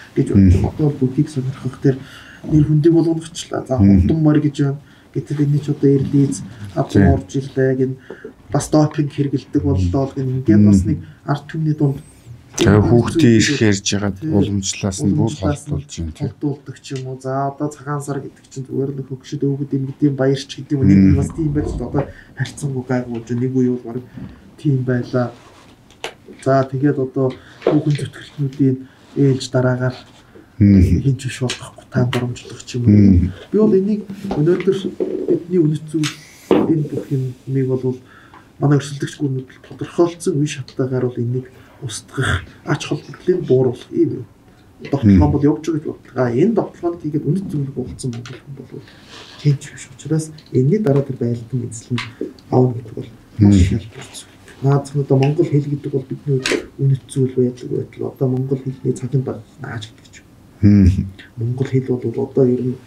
гэж бодсон. Одоо бүгдийг сонирхох тэр нэр хүндийг болгоночлаа. За хурдан морь гэж байна. Гэтэл энэ ч одоо эрлиз апп орж ирлээ гэн бас допинг хэрэгэлдэг боллоо гэн ингээд бас нэг ард түмний дунд хүүхдийн ирэх ярьж байгаа уламжлалаас нь бүр холдуулж байна тийм. Холдуулдаг ч юм уу. За одоо цагаан сар гэдэг чинь зүгээр л хөгшөд өвгөд юм гэдэм баярч гэдэг юм. Нэг бас тийм байж одоо харьцангуй гайгуулж нэг үе бол баг тийм байлаа. За тэгээд одоо хүүхэн зүтгэлтнүүдийн ээлж дараагаар хинч биш болохгүй та боломжлох ч юм уу. Би бол энийг өнөөдөр бидний үнэт зүйл энэ бүх юмыг бол манай өрсөлдөгч гүрнүүд тодорхойлцсон үе шаттайгаар бол энийг устгах ач холбогдлыг бууруулах юм. Тогтолцоо бол явж байгаа гэж бодлоо. Энэ тогтолцоонд тийгээд үнэт зүйлийг уулзсан Монгол хүн бол хинч биш учраас энэний дараа тэр байлдан эзлэн аавна гэдэг бол маш шалтгаалсан. Наад одоо монгол хэл гэдэг бол бидний үнэт зүйл байдаг. Одоо монгол хэлний цагийн баг нааж гэдэг чинь. Монгол хэл бол одоо ер нь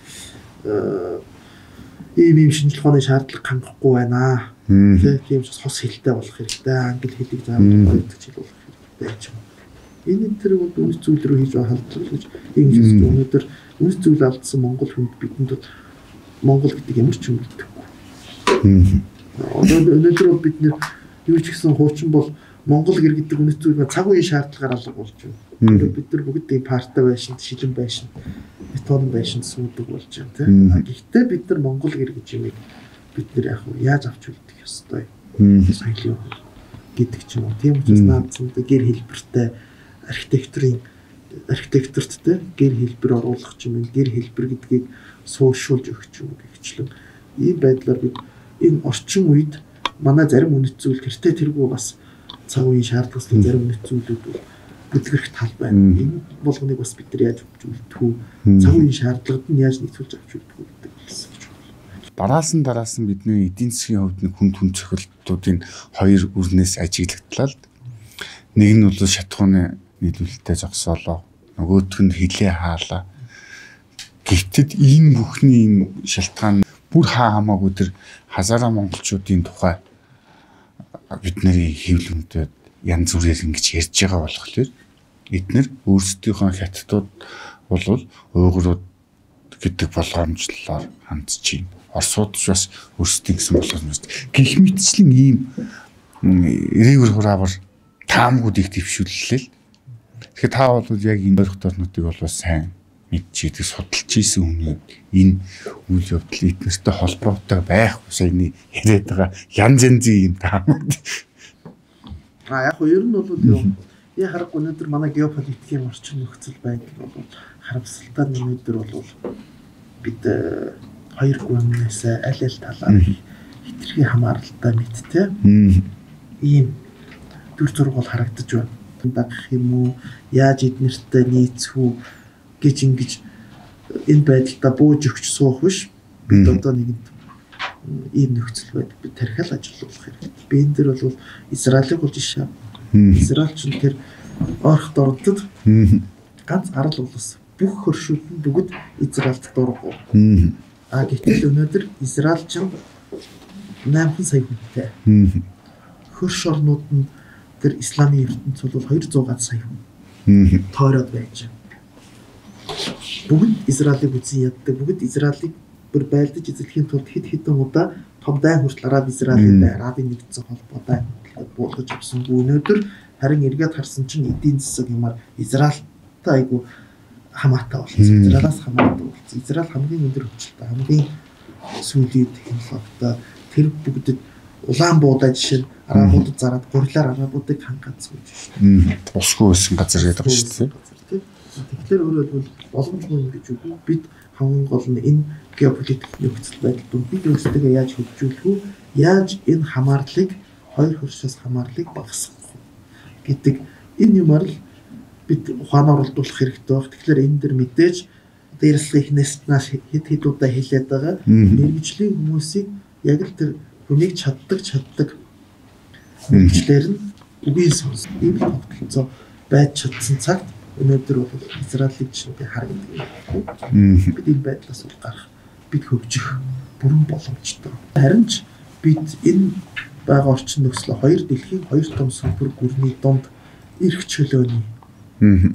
ийм шинжлэх ухааны шаардлага хангахгүй байна. Тийм ч хос хэлтэй болох хэрэгтэй. Англи хэлийг заавал ойлгож хэл болох хэрэгтэй ч юм. Энэ тэр бол үнэт зүйл рүү хийж халдвар гэж ингэж өнөөдөр үнэт зүйл алдсан монгол хүнд бидэнд монгол гэдэг ямар ч юм хэлдэггүй. Өнөөдөр бид нэр юу ч гэсэн хуучин бол монгол гэр гэдэг үнэт зүйл цаг үеийн шаардлагаар алга болж байна. Бид нар бүгд ийм партай байшин, шилэн байшин, бетон байшин суудаг болж байна тийм. Гэхдээ бид нар монгол гэр гэж юм бид нар яаж авч үлдэх ёстой соёлын гэдэг ч юм уу. Тийм учраас наадсанд гэр хэлбэртэй архитектурттэй гэр хэлбэр оруулах ч юм уу. Гэр хэлбэр гэдгийг суушуулж өгч юм гэгчлэн ийм байдлаар бид энэ орчин үед манай зарим үнэт зүйл гэртээ тэргүй бас цаг үеийн шаардлагатай зарим үнэт зүйлүүд бол бүтлгэрх тал байна. Энэ болгоныг бас бид нар яаж авч үлдэх үү? Цаг үеийн шаардлагад нь яаж нийцүүлж авч үлдэх үү гэдэг хэлсэн гэж байна. Дараас нь бидний эдийн засгийн хувьд нэг хүн цохилтуудын хоёр үрнээс ажиглагдлаа л. Нэг нь бол шатхууны нийлүүлэлтээ зогсоолоо. Нөгөөх нь хилээ хаалаа. Гэвтэд энэ бүхний энэ шалтгаан бүр хамаагүй тэр хазаараа монголчуудын тухай бидний хэвлэмтэд янз бүрээр ингэж ярьж байгаа болохоор эдгээр өөрсдийнхөө хятадууд бол уйгурууд гэдэг болгоомжлолоор хандж байна. Оросууд ч бас өөрсдийн гэсэн болгоомжлол. Гэх мэтчлэн ийм эрэгэр хураавар таамгууд их дэвшүүллээ л. Тэгэхээр та бол яг энэ ойлгохторнуудыг бол бас сайн мэдчихэд судалж ийсэн хүний энэ үйл явдал эднэртэй холбоотой байх саяны яриад байгаа янз янзын юм таамаг. Яг ер нь бол юм я харахгүй өнөөдөр манай геополитикийн орчин нөхцөл байдал бол харамсалтай өнөөдөр бол бид хоёр гүнээс аль талаар хитрхи хамааралтай мэдтэй ийм дүр зураг бол харагдаж байна. Дагах юм уу? Яаж эднэртэй нийцэх үү гэж ингэж энэ байдалтай бууж өгч суух биш. Бид одоо нэгэнт ийм нөхцөл байдал бид тархиал ажиллуулах хэрэгтэй. Би энэ дэр бол Израилийг болж ишээ. Израиль ч тэр орхот ордод ганц арал улс бүх хөршүүд нь бүгд Израильд дургу. Гэтэл өнөөдөр Израиль ч 8 сая хүнтэй. Хөрш орнууд нь тэр исламын ертөнц бол 200 сая хүн тойроод байж байна. Бүгд Израилийг үзэн яддаг, бүгд Израилийг бүр байлдаж эзлэхийн тулд хэд хэдэн удаа том дайн хүртэл Араб Израилийн Арабын нэгдсэн холбоотой буулгаж авсангүй. Өнөөдөр харин эргээд харсан чинь эдийн засаг юмар Израильтай айгу хамаатай болсон. Израилаас хамаатай болсон. Израиль хамгийн өндөр хөгжилтэй, хамгийн сүүлийн технологитой тэр бүгдэд улаан буудаа жишээ нь арабуудад зараад гурилаар арабуудыг хангацсан гэж байна. Усгүй байсан газар гэдэг байна шүү дээ. Тэгэхээр өөрөөр хэлбэл боломжгүй юм гэж үгүй. Бид хамгийн гол нь энэ геополитикийн нөхцөл байдалд бид өөрсдөө яаж хөгжүүлэх үү? Яаж энэ хамаарлыг хоёр хөршөөс хамаарлыг багасгах вэ гэдэг энэ юмар л бид ухаанаар оролдуулах хэрэгтэй баг. Тэгэхээр энэ дэр мэдээж дээрслэх ихнээс нааш хэд удаа хэлээд байгаа. Мэргэжлийн хүмүүсийг яг л тэр хүнийг чаддаг мэргэжлэр нь үгийн сонс ийм тогтолцоо байж чадсан цагт өнөөдөр бол Израилийг чинь харагддаг. Бид энэ байдлаас бол гарах, бид хөгжих бүрэн боломжтой. Харин ч бид энэ байгаа орчин нөхцөл хоёр дэлхийн хоёр том супер гүрний дунд эрх чөлөөний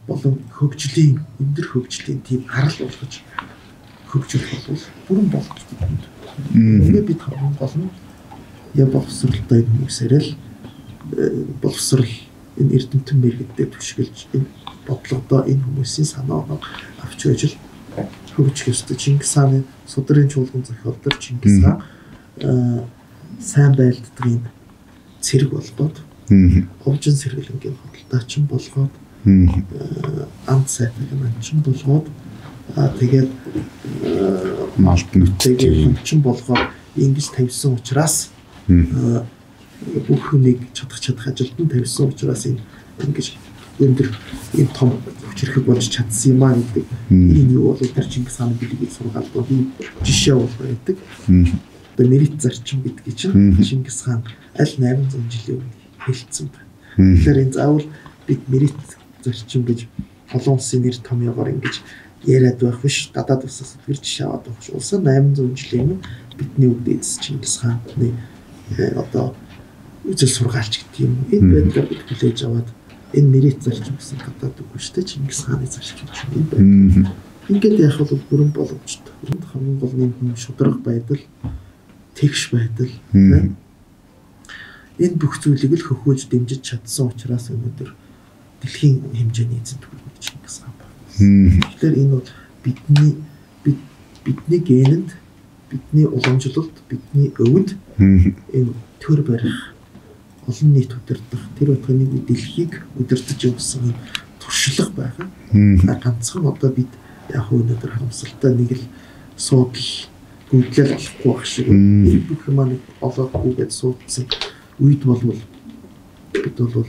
болон хөгжлийн өндөр хөгжлийн тийм арал болгож хөгжүүлэх бол бүрэн болгож бидэнд. Ингээд бид хамгийн гол нь яг боловсралтай хүмүүсээр л боловсрал энэ эрдэмтэн мэрэгдээ түшгэлж энэ бодлогодоо энэ хүмүүсийн санаа оноо авч байж л хөгжих ёстой. Чингис хааны судрын чуулган зохиолдор Чингис хаан сайн байлддгийн цэрэг болгоод овжин сэргэлэнгийн хөдөлтаачин болгоод амт сайтыг манчин болгоод тэгээд малт нүттэй чин болгоод ингэж тавьсан учраас бүх хүнийг чадах ажилтан тавьсан учраас ингэж өндөр ийм том хүчрэх болж чадсан юм аа гэдэг энэ юу бол тэр Чингис хааны билгийг сургаалт жишээ бол байдаг. Одоо мэрит зарчим гэдгийг чинь Чингис хаан аль 800 жилийн өмнө хэлсэн байна. Тэгэхээр энэ заавал бид мэрит зарчим гэж олон улсын нэр томьёогоор ингэж яриад байх биш, гадаад улсаас тэр жишээ аваад байх биш. Улсын 800 жилийн өмнө бидний өвдөж Чингис хааны одоо үзэл сургаалч гэдэг юм. Энэ байдлаар бид хүлээж аваад энэ мэрит зарчим гэсэн гадаад үг шүү дээ. Чингис хааны зарчим юм байна. Ингээд яах бол бүрэн боломжтой. Энд хамгийн гол нь шударга байдал, тэгш байдал тийм. Энэ бүх зүйлийг л хөхөөж дэмжиж чадсан учраас өнөөдөр дэлхийн хэмжээний эзэн түүх Чингис хаан байна. Тэгэхээр энэ бол бидний генэнд, бидний уламжлалт, бидний өвд энэ төр барих, олон нийт удирдах, тэр утганы дэлхийг удирдах явсан туршлага байгаа. Ганцхан одоо бид яг өнөөдөр харамсалтай нэг л суудл гүйдлэл болохгүй байх шиг энэ бүх юм нэг олоодгүй гэж суудсан үед болвол бид бол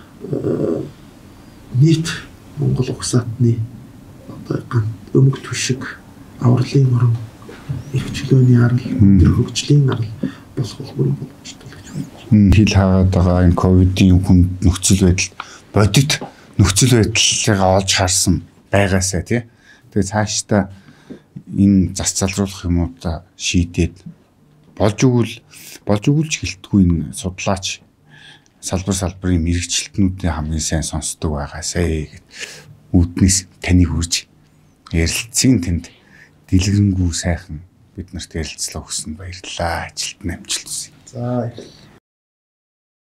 нийт Монгол угсаатны одоо өмг түшиг авралын орон их чөлөөний арал өндөр хөгжлийн арал болох бүрэн боломжтой гэж байна. Хил хаагаад байгаа энэ ковидын хүнд нөхцөл байдал бодит нөхцөл байдлыг олж харсан байгаасаа тий. Тэгээ цаашдаа энэ зас залруулах юмудаа шийдээд болж өгүүлж гэлтгүй энэ судлаач салбарын мэрэгчлэтнүүдийн хамгийн сайн сонсдог байгаасаа гэд үүднээс таныг үрж ярилцсан тэнд дэлгэрэнгүй сайхан бид нарт ярилцлага өгсөн баярлалаа. Ажилтны амжилт хүсье. За